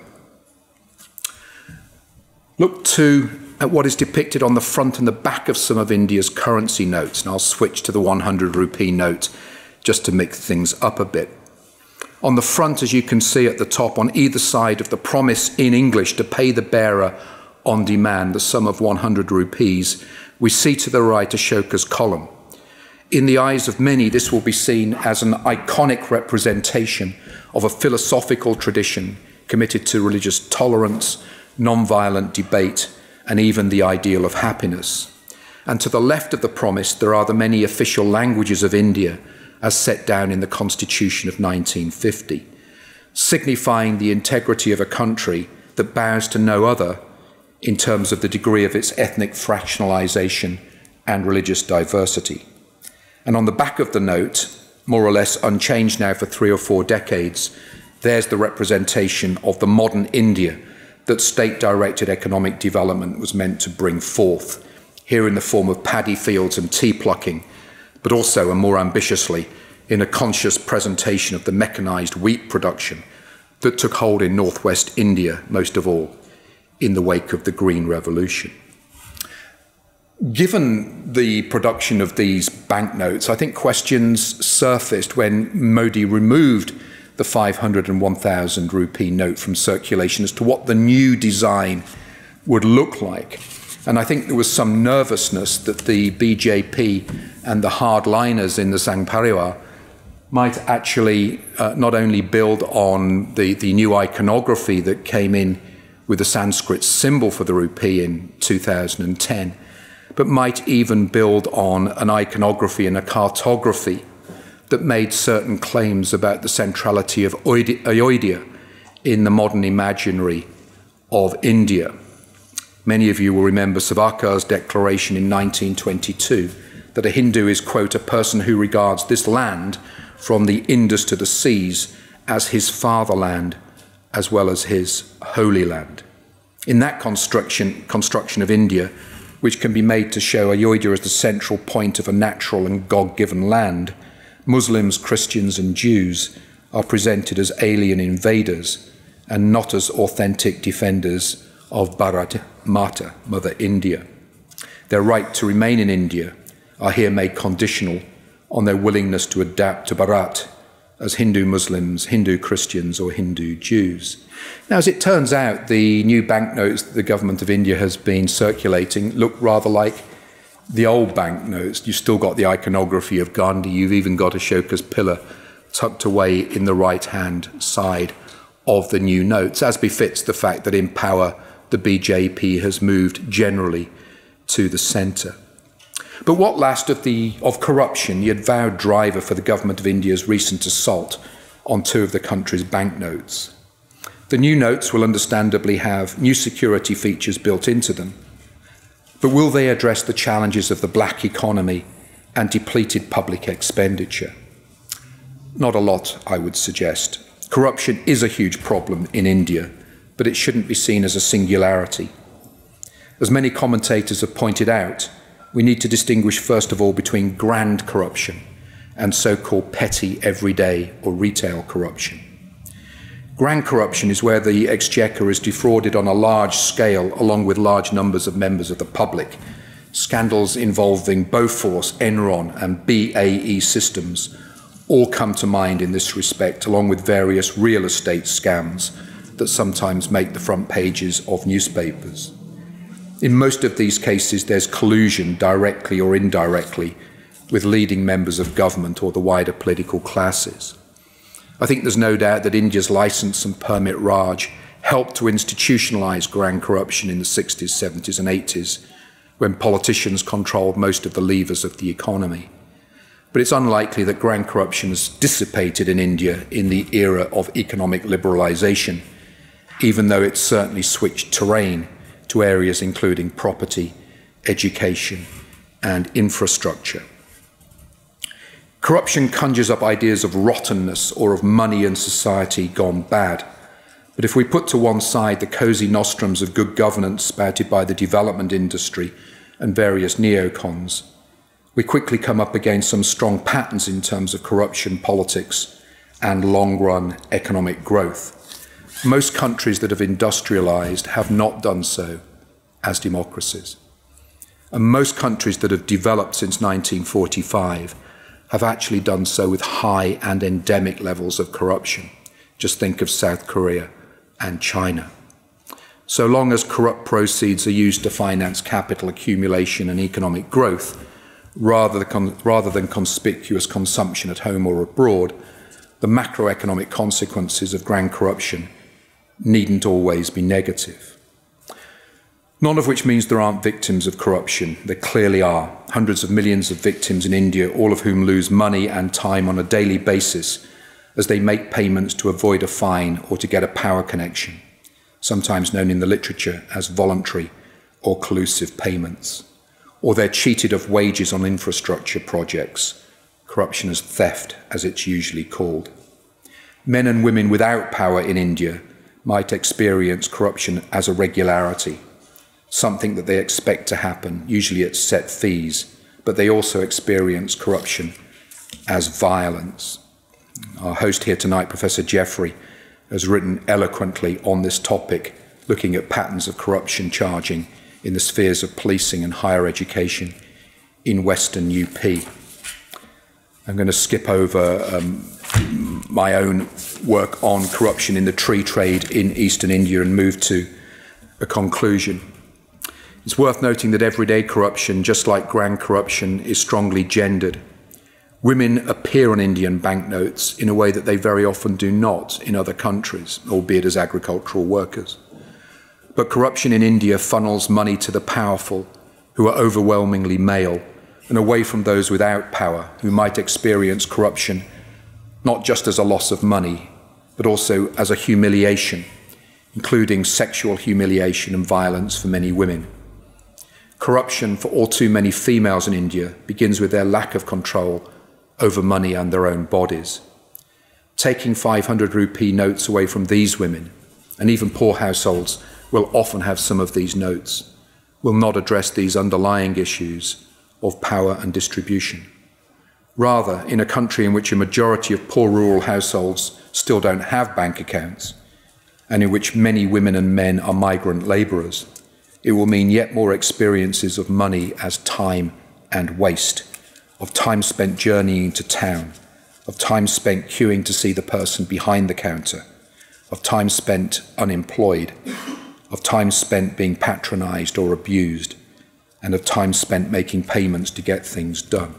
Look too at what is depicted on the front and the back of some of India's currency notes, and I'll switch to the 100 rupee note just to mix things up a bit. On the front, as you can see at the top, on either side of the promise in English to pay the bearer on demand the sum of 100 rupees, we see to the right Ashoka's column. In the eyes of many, this will be seen as an iconic representation of a philosophical tradition committed to religious tolerance, non-violent debate, and even the ideal of happiness. And to the left of the promise, there are the many official languages of India as set down in the Constitution of 1950, signifying the integrity of a country that bows to no other in terms of the degree of its ethnic fractionalization and religious diversity. And on the back of the note, more or less unchanged now for 3 or 4 decades, there's the representation of the modern India that state-directed economic development was meant to bring forth, here in the form of paddy fields and tea plucking, but also, and more ambitiously, in a conscious presentation of the mechanized wheat production that took hold in northwest India, most of all, in the wake of the Green Revolution. Given the production of these banknotes, I think questions surfaced when Modi removed the 500 and 1,000 rupee note from circulation as to what the new design would look like. And I think there was some nervousness that the BJP and the hardliners in the Sangh Parivar might actually not only build on the new iconography that came in with the Sanskrit symbol for the rupee in 2010, but might even build on an iconography and a cartography that made certain claims about the centrality of Ayodhya in the modern imaginary of India. Many of you will remember Savarkar's declaration in 1922 that a Hindu is, quote, a person who regards this land from the Indus to the seas as his fatherland as well as his holy land. In that construction of India, which can be made to show Ayodhya as the central point of a natural and God-given land, Muslims, Christians and Jews are presented as alien invaders and not as authentic defenders of Bharat Mata, Mother India. Their right to remain in India are here made conditional on their willingness to adapt to Bharat as Hindu Muslims, Hindu Christians or Hindu Jews. Now, as it turns out, the new banknotes that the government of India has been circulating look rather like the old banknotes. You've still got the iconography of Gandhi, you've even got Ashoka's pillar tucked away in the right-hand side of the new notes, as befits the fact that in power the BJP has moved generally to the centre. But what last of corruption, the avowed driver for the government of India's recent assault on 2 of the country's banknotes? The new notes will understandably have new security features built into them, but will they address the challenges of the black economy and depleted public expenditure? Not a lot, I would suggest. Corruption is a huge problem in India, but it shouldn't be seen as a singularity. As many commentators have pointed out, we need to distinguish first of all between grand corruption and so-called petty, everyday or retail corruption. Grand corruption is where the exchequer is defrauded on a large scale along with large numbers of members of the public. Scandals involving Bofors, Enron and BAE Systems all come to mind in this respect, along with various real estate scams that sometimes make the front pages of newspapers. In most of these cases, there's collusion, directly or indirectly, with leading members of government or the wider political classes. I think there's no doubt that India's licence and permit Raj helped to institutionalise grand corruption in the 60s, 70s and 80s, when politicians controlled most of the levers of the economy. But it's unlikely that grand corruption has dissipated in India in the era of economic liberalisation, even though it's certainly switched terrain to areas including property, education and infrastructure. Corruption conjures up ideas of rottenness or of money and society gone bad. But if we put to one side the cosy nostrums of good governance spouted by the development industry and various neocons, we quickly come up against some strong patterns in terms of corruption, politics and long-run economic growth. Most countries that have industrialized have not done so as democracies. And most countries that have developed since 1945 have actually done so with high and endemic levels of corruption. Just think of South Korea and China. So long as corrupt proceeds are used to finance capital accumulation and economic growth, rather than conspicuous consumption at home or abroad, the macroeconomic consequences of grand corruption needn't always be negative. None of which means there aren't victims of corruption. There clearly are. Hundreds of millions of victims in India, all of whom lose money and time on a daily basis as they make payments to avoid a fine or to get a power connection, sometimes known in the literature as voluntary or collusive payments. Or they're cheated of wages on infrastructure projects, corruption as theft, as it's usually called. Men and women without power in India might experience corruption as a regularity, something that they expect to happen, usually at set fees, but they also experience corruption as violence. Our host here tonight, Professor Jeffrey, has written eloquently on this topic, looking at patterns of corruption charging in the spheres of policing and higher education in Western UP. I'm going to skip over my own work on corruption in the tree trade in Eastern India and move to a conclusion. It's worth noting that everyday corruption, just like grand corruption, is strongly gendered. Women appear on Indian banknotes in a way that they very often do not in other countries, albeit as agricultural workers. But corruption in India funnels money to the powerful, who are overwhelmingly male, and away from those without power, who might experience corruption not just as a loss of money, but also as a humiliation, including sexual humiliation and violence for many women. Corruption for all too many females in India begins with their lack of control over money and their own bodies. Taking 500 rupee notes away from these women, and even poor households will often have some of these notes, will not address these underlying issues of power and distribution. Rather, in a country in which a majority of poor rural households still don't have bank accounts, and in which many women and men are migrant labourers, it will mean yet more experiences of money as time and waste, of time spent journeying to town, of time spent queuing to see the person behind the counter, of time spent unemployed, of time spent being patronised or abused, and of time spent making payments to get things done.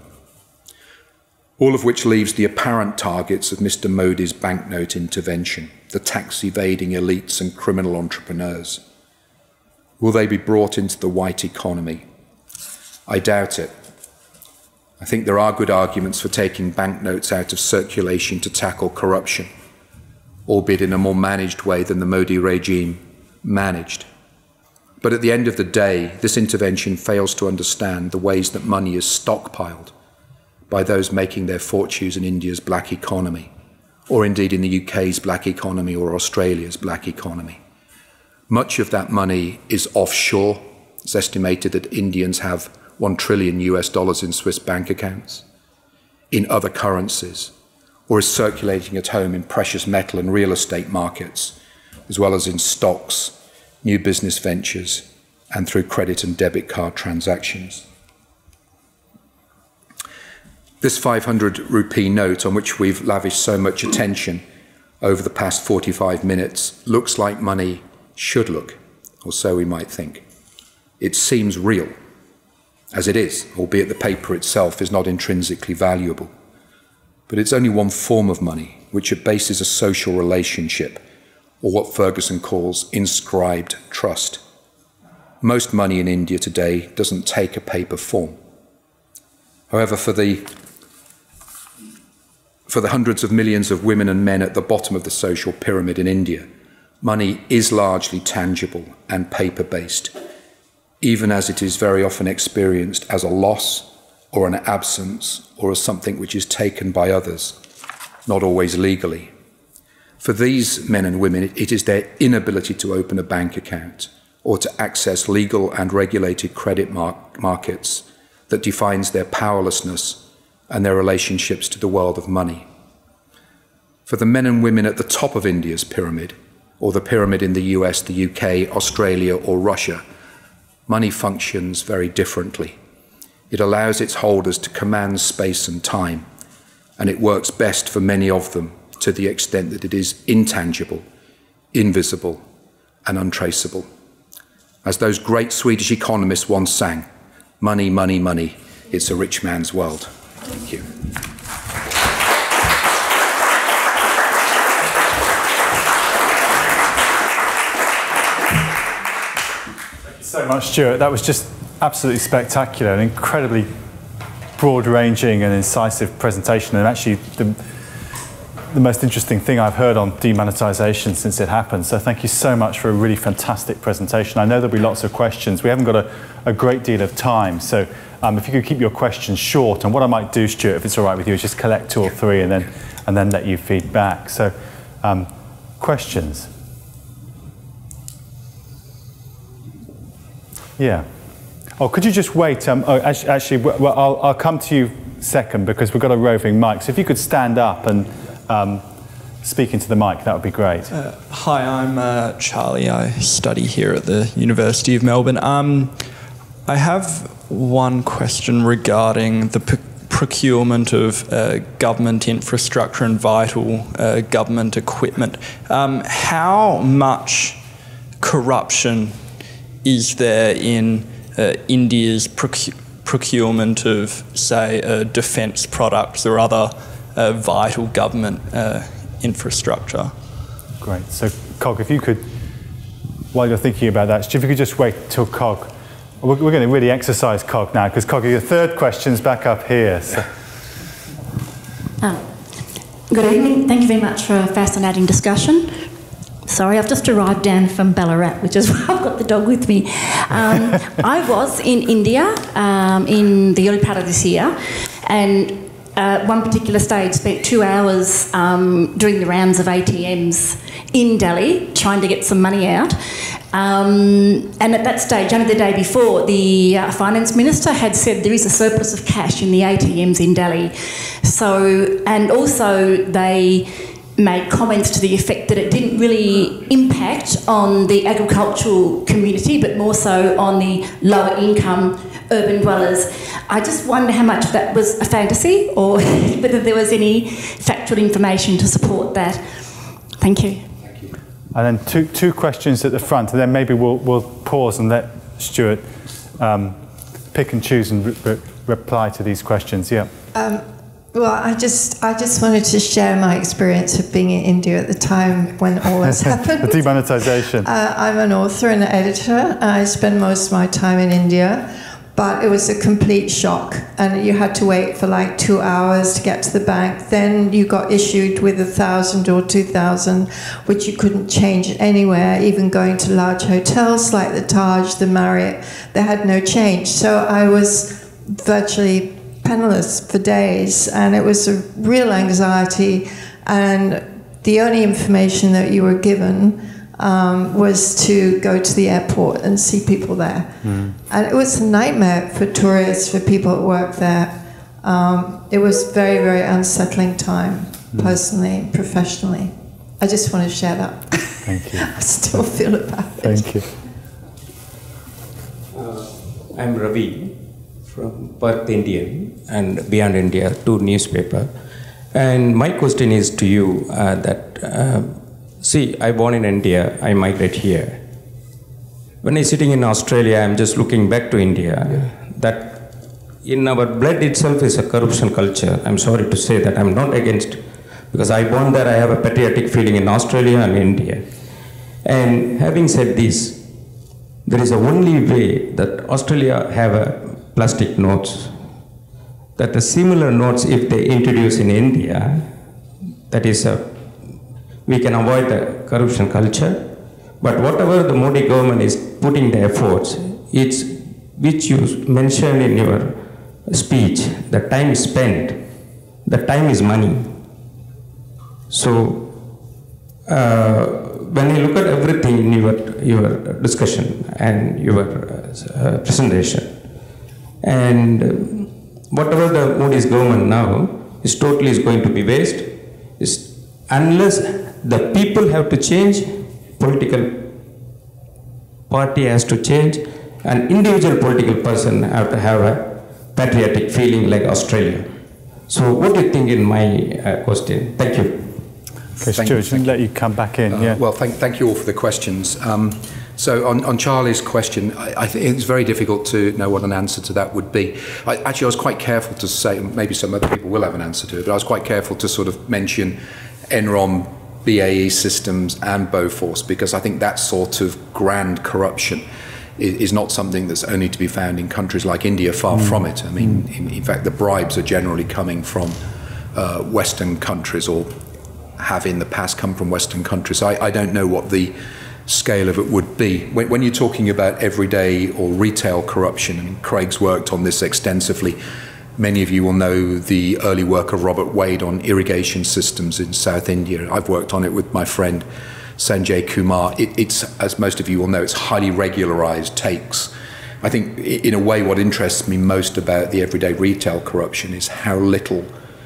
All of which leaves the apparent targets of Mr. Modi's banknote intervention, the tax-evading elites and criminal entrepreneurs. Will they be brought into the white economy? I doubt it. I think there are good arguments for taking banknotes out of circulation to tackle corruption, albeit in a more managed way than the Modi regime managed. But at the end of the day, this intervention fails to understand the ways that money is stockpiled by those making their fortunes in India's black economy, or indeed in the UK's black economy or Australia's black economy. Much of that money is offshore. It's estimated that Indians have $1 trillion in Swiss bank accounts, in other currencies, or is circulating at home in precious metal and real estate markets, as well as in stocks, new business ventures, and through credit and debit card transactions. This 500 rupee note, on which we've lavished so much attention over the past 45 minutes, looks like money should look, or so we might think. It seems real, as it is, albeit the paper itself is not intrinsically valuable. But it's only one form of money, which at base is a social relationship, or what Ferguson calls inscribed trust. Most money in India today doesn't take a paper form. However, for the hundreds of millions of women and men at the bottom of the social pyramid in India, money is largely tangible and paper-based, even as it is very often experienced as a loss or an absence or as something which is taken by others, not always legally. For these men and women, it is their inability to open a bank account or to access legal and regulated credit markets that defines their powerlessness and their relationships to the world of money. For the men and women at the top of India's pyramid, or the pyramid in the US, the UK, Australia, or Russia, money functions very differently. It allows its holders to command space and time, and it works best for many of them to the extent that it is intangible, invisible, and untraceable. As those great Swedish economists once sang, money, money, money, it's a rich man's world. Thank you. So much, Stuart. That was just absolutely spectacular, an incredibly broad-ranging and incisive presentation, and actually the most interesting thing I've heard on demonetisation since it happened. So thank you so much for a really fantastic presentation. I know there'll be lots of questions. We haven't got a great deal of time, so if you could keep your questions short, and what I might do, Stuart, if it's all right with you, is just collect 2 or 3 and then let you feed back. So questions? Yeah. Oh, could you just wait? Actually, well, I'll come to you second because we've got a roving mic. So if you could stand up and speak into the mic, that would be great. Hi, I'm Charlie. I study here at the University of Melbourne. I have one question regarding the procurement of government infrastructure and vital government equipment. How much corruption is there in India's procurement of, say, defence products or other vital government infrastructure? Great. So, Cog, if you could, while you're thinking about that, if you could just wait till Cog. We're going to really exercise Cog now, because Cog, your third question's back up here. So. Good evening. Thank you very much for a fascinating discussion. Sorry, I've just arrived down from Ballarat, which is why I've got the dog with me. I was in India in the early part of this year, and one particular stage spent 2 hours doing the rounds of ATMs in Delhi, trying to get some money out. And at that stage, only the day before, the finance minister had said there is a surplus of cash in the ATMs in Delhi. So, and also they made comments to the effect that it didn't really impact on the agricultural community, but more so on the lower income urban dwellers. I just wonder how much of that was a fantasy or whether there was any factual information to support that. Thank you. And then two questions at the front, and then maybe we'll pause and let Stuart pick and choose and reply to these questions. Yeah. Well, I just wanted to share my experience of being in India at the time when all this happened. The demonetisation. I'm an author and an editor, and I spend most of my time in India, but it was a complete shock, and you had to wait for like 2 hours to get to the bank. Then you got issued with 1,000 or 2,000, which you couldn't change anywhere, even going to large hotels like the Taj, the Marriott, they had no change. So I was virtually penniless for days, and it was a real anxiety, and the only information that you were given was to go to the airport and see people there. And it was a nightmare for tourists, for people that work there. It was very, very unsettling time, personally and professionally. I just want to share that. Thank you. I still feel about it. Thank you. I'm Ravi from Perth, Indian, and Beyond India, 2 newspaper. And my question is to you see, I born in India, I migrate here. When I'm sitting in Australia, I'm just looking back to India, that in our blood itself is a corruption culture. I'm sorry to say that, I'm not against, because I born there, I have a patriotic feeling in Australia and India. And having said this, there is a only way that Australia have a plastic notes, that the similar notes, if they introduce in India, that is we can avoid the corruption culture. But whatever the Modi government is putting the efforts, it's which you mentioned in your speech, the time spent, the time is money. So when you look at everything in your discussion and your presentation, and whatever the Modi's government now is totally is going to be waste, unless the people have to change, political party has to change, and individual political person have to have a patriotic feeling like Australia. So what do you think in my question? Thank you. Okay, Stuart, I'm going to let you come back in. Well, thank you all for the questions. So on Charlie's question, I think it's very difficult to know what an answer to that would be. I was quite careful to say, maybe some other people will have an answer to it, but I was quite careful to sort of mention Enron, BAE Systems and Bofors, because I think that sort of grand corruption is not something that's only to be found in countries like India, far from it. I mean, in fact, the bribes are generally coming from Western countries, or have in the past come from Western countries. I don't know what the scale of it would be. When you're talking about everyday or retail corruption, and Craig's worked on this extensively, many of you will know the early work of Robert Wade on irrigation systems in South India. I've worked on it with my friend Sanjay Kumar. It's, as most of you will know, it's highly regularized takes. I think, in a way, what interests me most about the everyday retail corruption is how little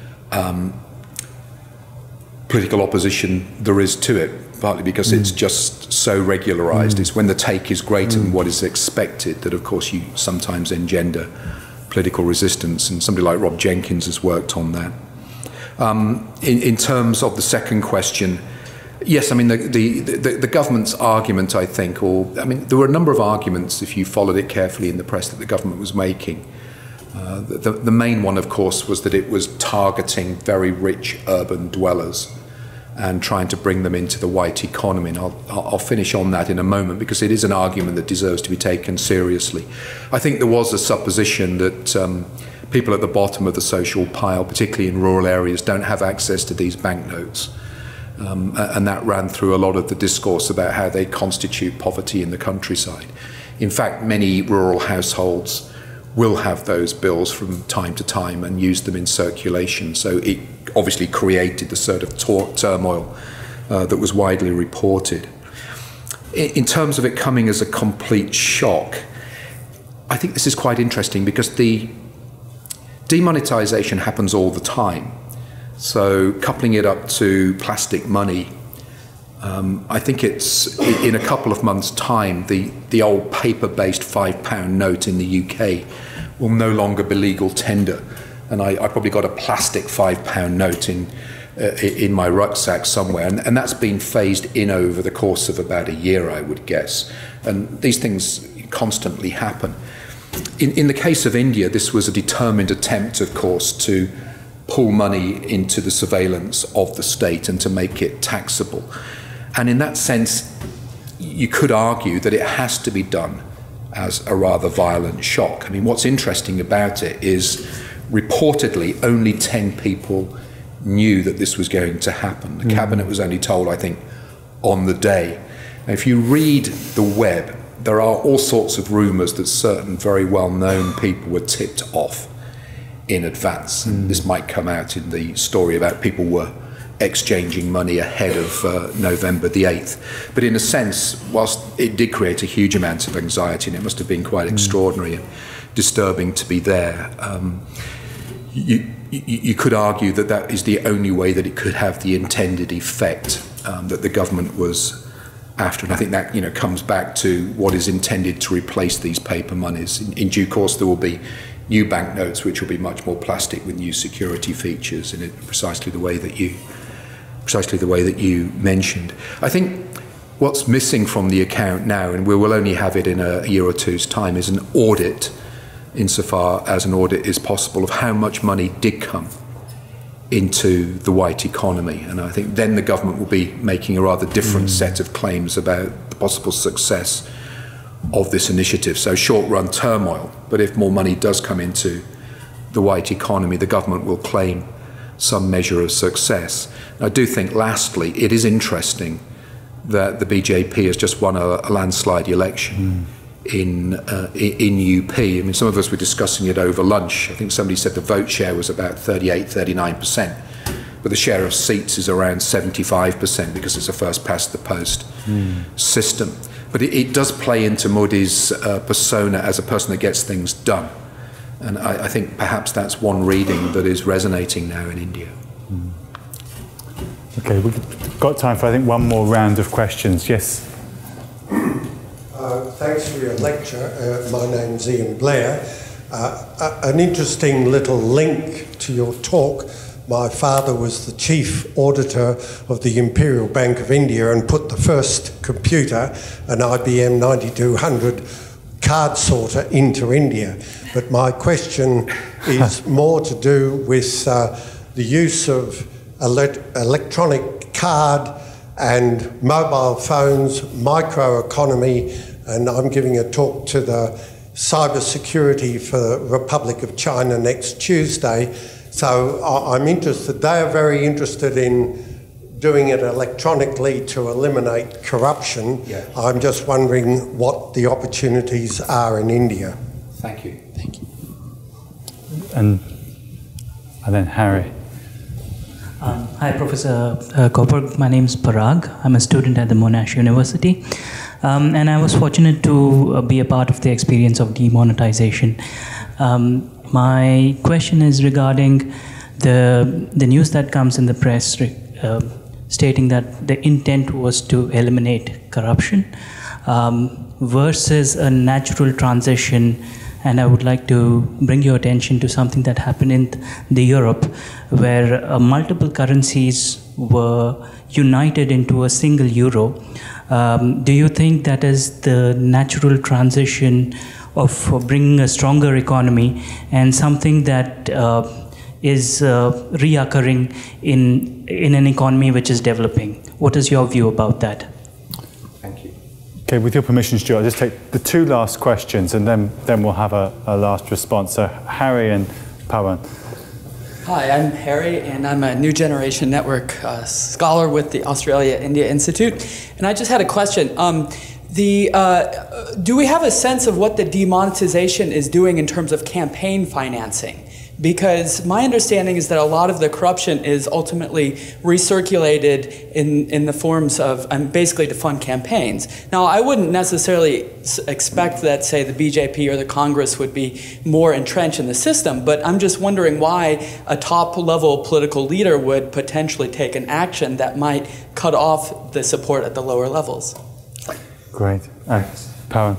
political opposition there is to it, partly because it's just so regularized. It's when the take is greater than what is expected that, of course, you sometimes engender political resistance, and somebody like Rob Jenkins has worked on that. In terms of the second question, yes, I mean, the government's argument, I think, there were a number of arguments, if you followed it carefully in the press, that the government was making. The main one, of course, was that it was targeting very rich urban dwellers and trying to bring them into the white economy. And I'll finish on that in a moment, because it is an argument that deserves to be taken seriously. I think there was a supposition that people at the bottom of the social pile, particularly in rural areas, don't have access to these banknotes. And that ran through a lot of the discourse about how they constitute poverty in the countryside. In fact, many rural households will have those bills from time to time and use them in circulation. So it obviously created the sort of turmoil that was widely reported. In terms of it coming as a complete shock, I think this is quite interesting, because the demonetization happens all the time. So coupling it up to plastic money, I think it's in a couple of months' time, the old paper-based £5 note in the UK will no longer be legal tender. And I probably got a plastic £5 note in my rucksack somewhere, and that's been phased in over the course of about a year, I would guess. And these things constantly happen. In the case of India, this was a determined attempt, of course, to pull money into the surveillance of the state and to make it taxable. And in that sense, you could argue that it has to be done as a rather violent shock. I mean, what's interesting about it is reportedly only 10 people knew that this was going to happen. The cabinet was only told, I think, on the day. And if you read the web, there are all sorts of rumours that certain very well-known people were tipped off in advance. And this might come out in the story about people were exchanging money ahead of November the 8th. But in a sense, whilst it did create a huge amount of anxiety, and it must have been quite extraordinary and disturbing to be there, you could argue that that is the only way that it could have the intended effect that the government was after. And I think that comes back to what is intended to replace these paper monies. In due course, there will be new banknotes which will be much more plastic with new security features in it, precisely the way that you mentioned. I think what's missing from the account now, and we will only have it in a year or two's time, is an audit, insofar as an audit is possible, of how much money did come into the white economy. And I think then the government will be making a rather different set of claims about the possible success of this initiative. So short-run turmoil, but if more money does come into the white economy, the government will claim some measure of success. And I do think, lastly, it is interesting that the BJP has just won a landslide election in UP. I mean, some of us were discussing it over lunch. I think somebody said the vote share was about 39%, but the share of seats is around 75% because it's a first-past-the-post system. But it does play into Modi's persona as a person that gets things done. And I think perhaps that's one reading that is resonating now in India. Okay, we've got time for, I think, one more round of questions. Yes? Thanks for your lecture. My name's Ian Blair. An interesting little link to your talk. My father was the chief auditor of the Imperial Bank of India and put the first computer, an IBM 9200 card sorter, into India. But my question is more to do with the use of electronic card and mobile phones, microeconomy, and I'm giving a talk to the cyber security for the Republic of China next Tuesday. So I'm interested, they are very interested in doing it electronically to eliminate corruption. Yeah. I'm just wondering what the opportunities are in India. Thank you. Thank you. And then Harry. Hi, Professor Coburg. My name is Parag. I'm a student at the Monash University. And I was fortunate to be a part of the experience of demonetization. My question is regarding the news that comes in the press stating that the intent was to eliminate corruption versus a natural transition. And I would like to bring your attention to something that happened in the Europe, where multiple currencies were united into a single euro. Do you think that is the natural transition of bringing a stronger economy and something that is reoccurring in an economy which is developing? What is your view about that? Thank you. Okay, with your permission, Stuart, I'll just take the two last questions and then we'll have a last response. So Harry and Pawan. Hi, I'm Harry, and I'm a New Generation Network scholar with the Australia-India Institute. And I just had a question. Do we have a sense of what the demonetization is doing in terms of campaign financing? Because my understanding is that a lot of the corruption is ultimately recirculated in the forms of, basically to fund campaigns. Now, I wouldn't necessarily expect that, say, the BJP or the Congress would be more entrenched in the system, but I'm just wondering why a top-level political leader would potentially take an action that might cut off the support at the lower levels. Great. Pawan.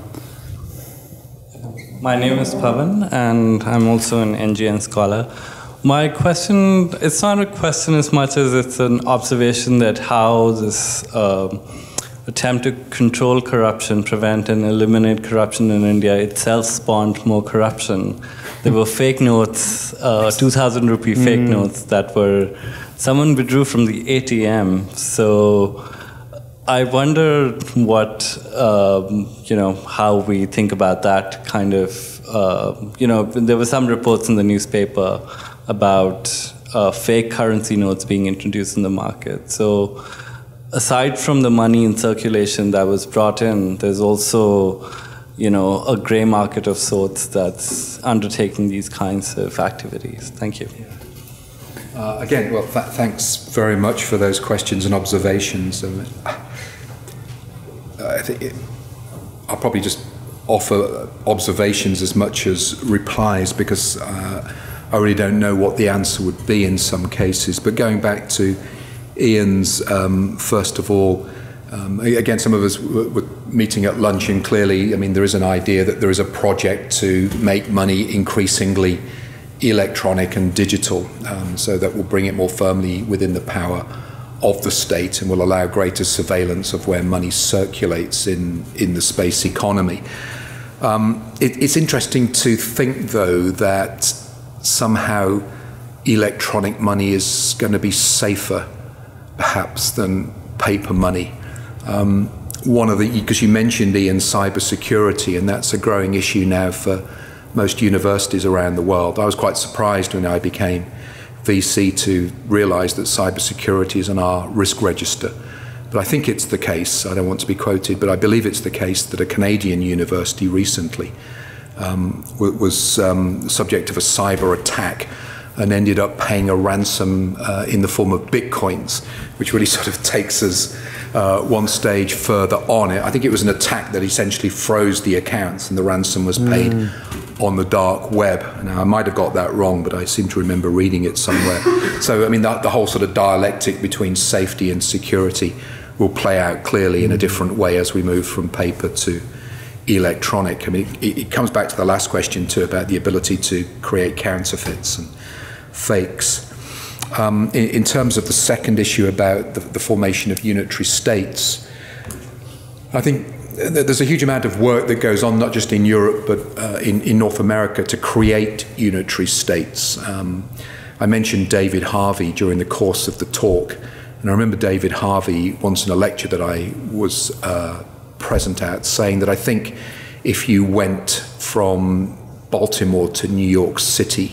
My name is Pawan, and I'm also an NGN scholar. My question, it's not a question as much as it's an observation that how this attempt to control corruption, prevent and eliminate corruption in India itself spawned more corruption. There were fake notes, 2,000 rupee fake notes that someone withdrew from the ATM. So I wonder what, how we think about that kind of, there were some reports in the newspaper about fake currency notes being introduced in the market. So aside from the money in circulation that was brought in, there's also, a gray market of sorts that's undertaking these kinds of activities. Thank you. Again, well, thanks very much for those questions and observations. I think I'll probably just offer observations as much as replies because I really don't know what the answer would be in some cases. But going back to Ian's, first of all, again, some of us were meeting at lunch, and clearly, there is an idea that there is a project to make money increasingly electronic and digital, so that will bring it more firmly within the power of the state and will allow greater surveillance of where money circulates in the space economy. It's interesting to think, though, that somehow electronic money is going to be safer, perhaps, than paper money. Because you mentioned, Ian, cybersecurity, and that's a growing issue now for most universities around the world. I was quite surprised when I became VC to realise that cybersecurity is on our risk register. But I think it's the case, I don't want to be quoted, but I believe it's the case that a Canadian university recently was the subject of a cyber attack and ended up paying a ransom in the form of bitcoins, which really sort of takes us one stage further on. I think it was an attack that essentially froze the accounts, and the ransom was paid on the dark web. Now, I might have got that wrong, but I seem to remember reading it somewhere. So, I mean, the whole sort of dialectic between safety and security will play out clearly in a different way as we move from paper to electronic. I mean, it comes back to the last question too about the ability to create counterfeits and fakes. In terms of the second issue about the formation of unitary states, I think there's a huge amount of work that goes on, not just in Europe, but in North America, to create unitary states. I mentioned David Harvey during the course of the talk, and I remember David Harvey once in a lecture that I was present at saying that I think if you went from Baltimore to New York City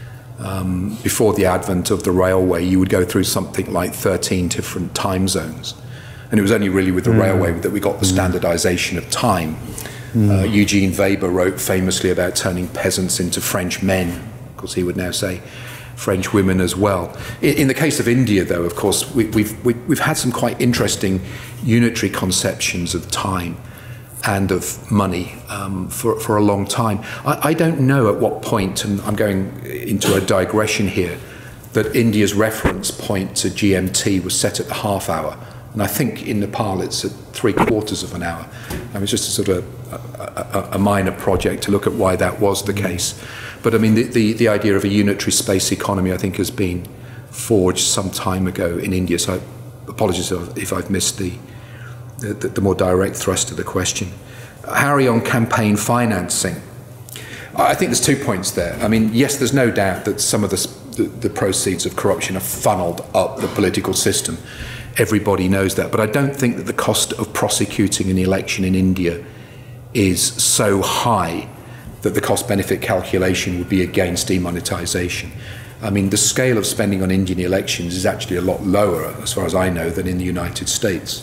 before the advent of the railway, you would go through something like 13 different time zones. And it was only really with the railway that we got the standardization of time. Eugene Weber wrote famously about turning peasants into French men. Of course, he would now say French women as well. In the case of India, though, of course, we've had some quite interesting unitary conceptions of time and of money for a long time. I don't know at what point, and I'm going into a digression here, that India's reference point to GMT was set at the half hour. And I think in Nepal it's at 3/4 of an hour. And it's just a sort of a minor project to look at why that was the case. But I mean, the idea of a unitary space economy, I think, has been forged some time ago in India. So apologies if I've missed the more direct thrust of the question. Harry, on campaign financing, I think there's 2 points there. I mean, yes, there's no doubt that some of the proceeds of corruption are funneled up the political system. Everybody knows that. But I don't think that the cost of prosecuting an election in India is so high that the cost-benefit calculation would be against demonetisation. I mean, the scale of spending on Indian elections is actually a lot lower, as far as I know, than in the United States,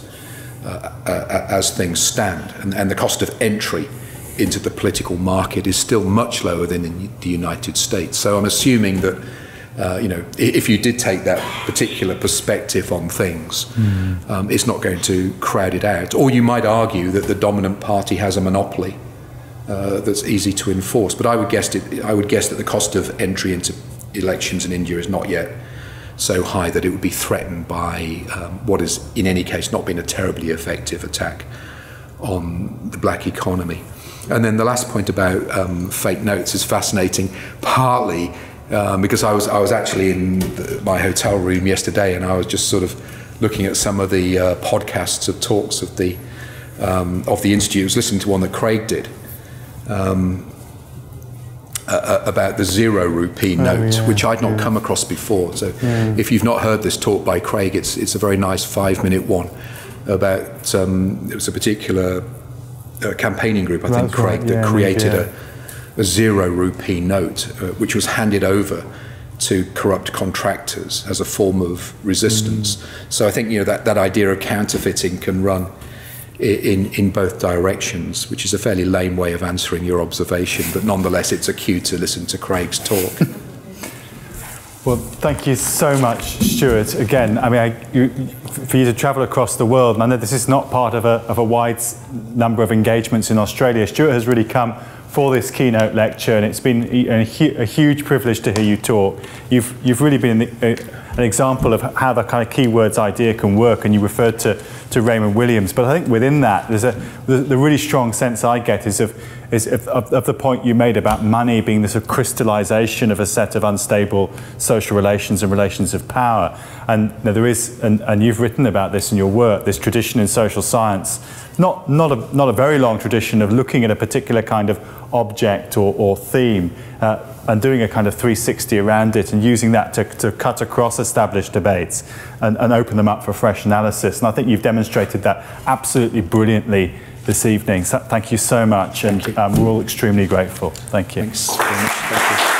as things stand. And the cost of entry into the political market is still much lower than in the United States. So I'm assuming that if you did take that particular perspective on things, it's not going to crowd it out. Or you might argue that the dominant party has a monopoly that's easy to enforce. But I would guess that the cost of entry into elections in India is not yet so high that it would be threatened by what has, in any case, not been a terribly effective attack on the black economy. And then the last point about fake notes is fascinating, partly because I was actually in my hotel room yesterday, and I was just sort of looking at some of the podcasts of talks of the Institute. I was listening to one that Craig did about the 0 rupee note, which I'd not come across before. So if you've not heard this talk by Craig, it's a very nice 5-minute one about, it was a particular campaigning group, I think, Craig, that created a 0 rupee note, which was handed over to corrupt contractors as a form of resistance. So I think that idea of counterfeiting can run in both directions, which is a fairly lame way of answering your observation, but nonetheless it's a cue to listen to Craig's talk. Well, thank you so much, Stuart. Again, I mean, for you to travel across the world, and I know this is not part of a wide number of engagements in Australia. Stuart has really come for this keynote lecture, and it's been a huge privilege to hear you talk. You've really been an example of how the kind of keywords idea can work, and you referred to Raymond Williams. But I think within that, the really strong sense I get is of the point you made about money being this sort of crystallization of a set of unstable social relations and relations of power. And there is, and you've written about this in your work, this tradition in social science, not a very long tradition of looking at a particular kind of object or theme and doing a kind of 360 around it and using that to cut across established debates and open them up for fresh analysis. And I think you've demonstrated that absolutely brilliantly this evening. So thank you so much, and we're all extremely grateful. Thank you. Thanks very much. Thank you.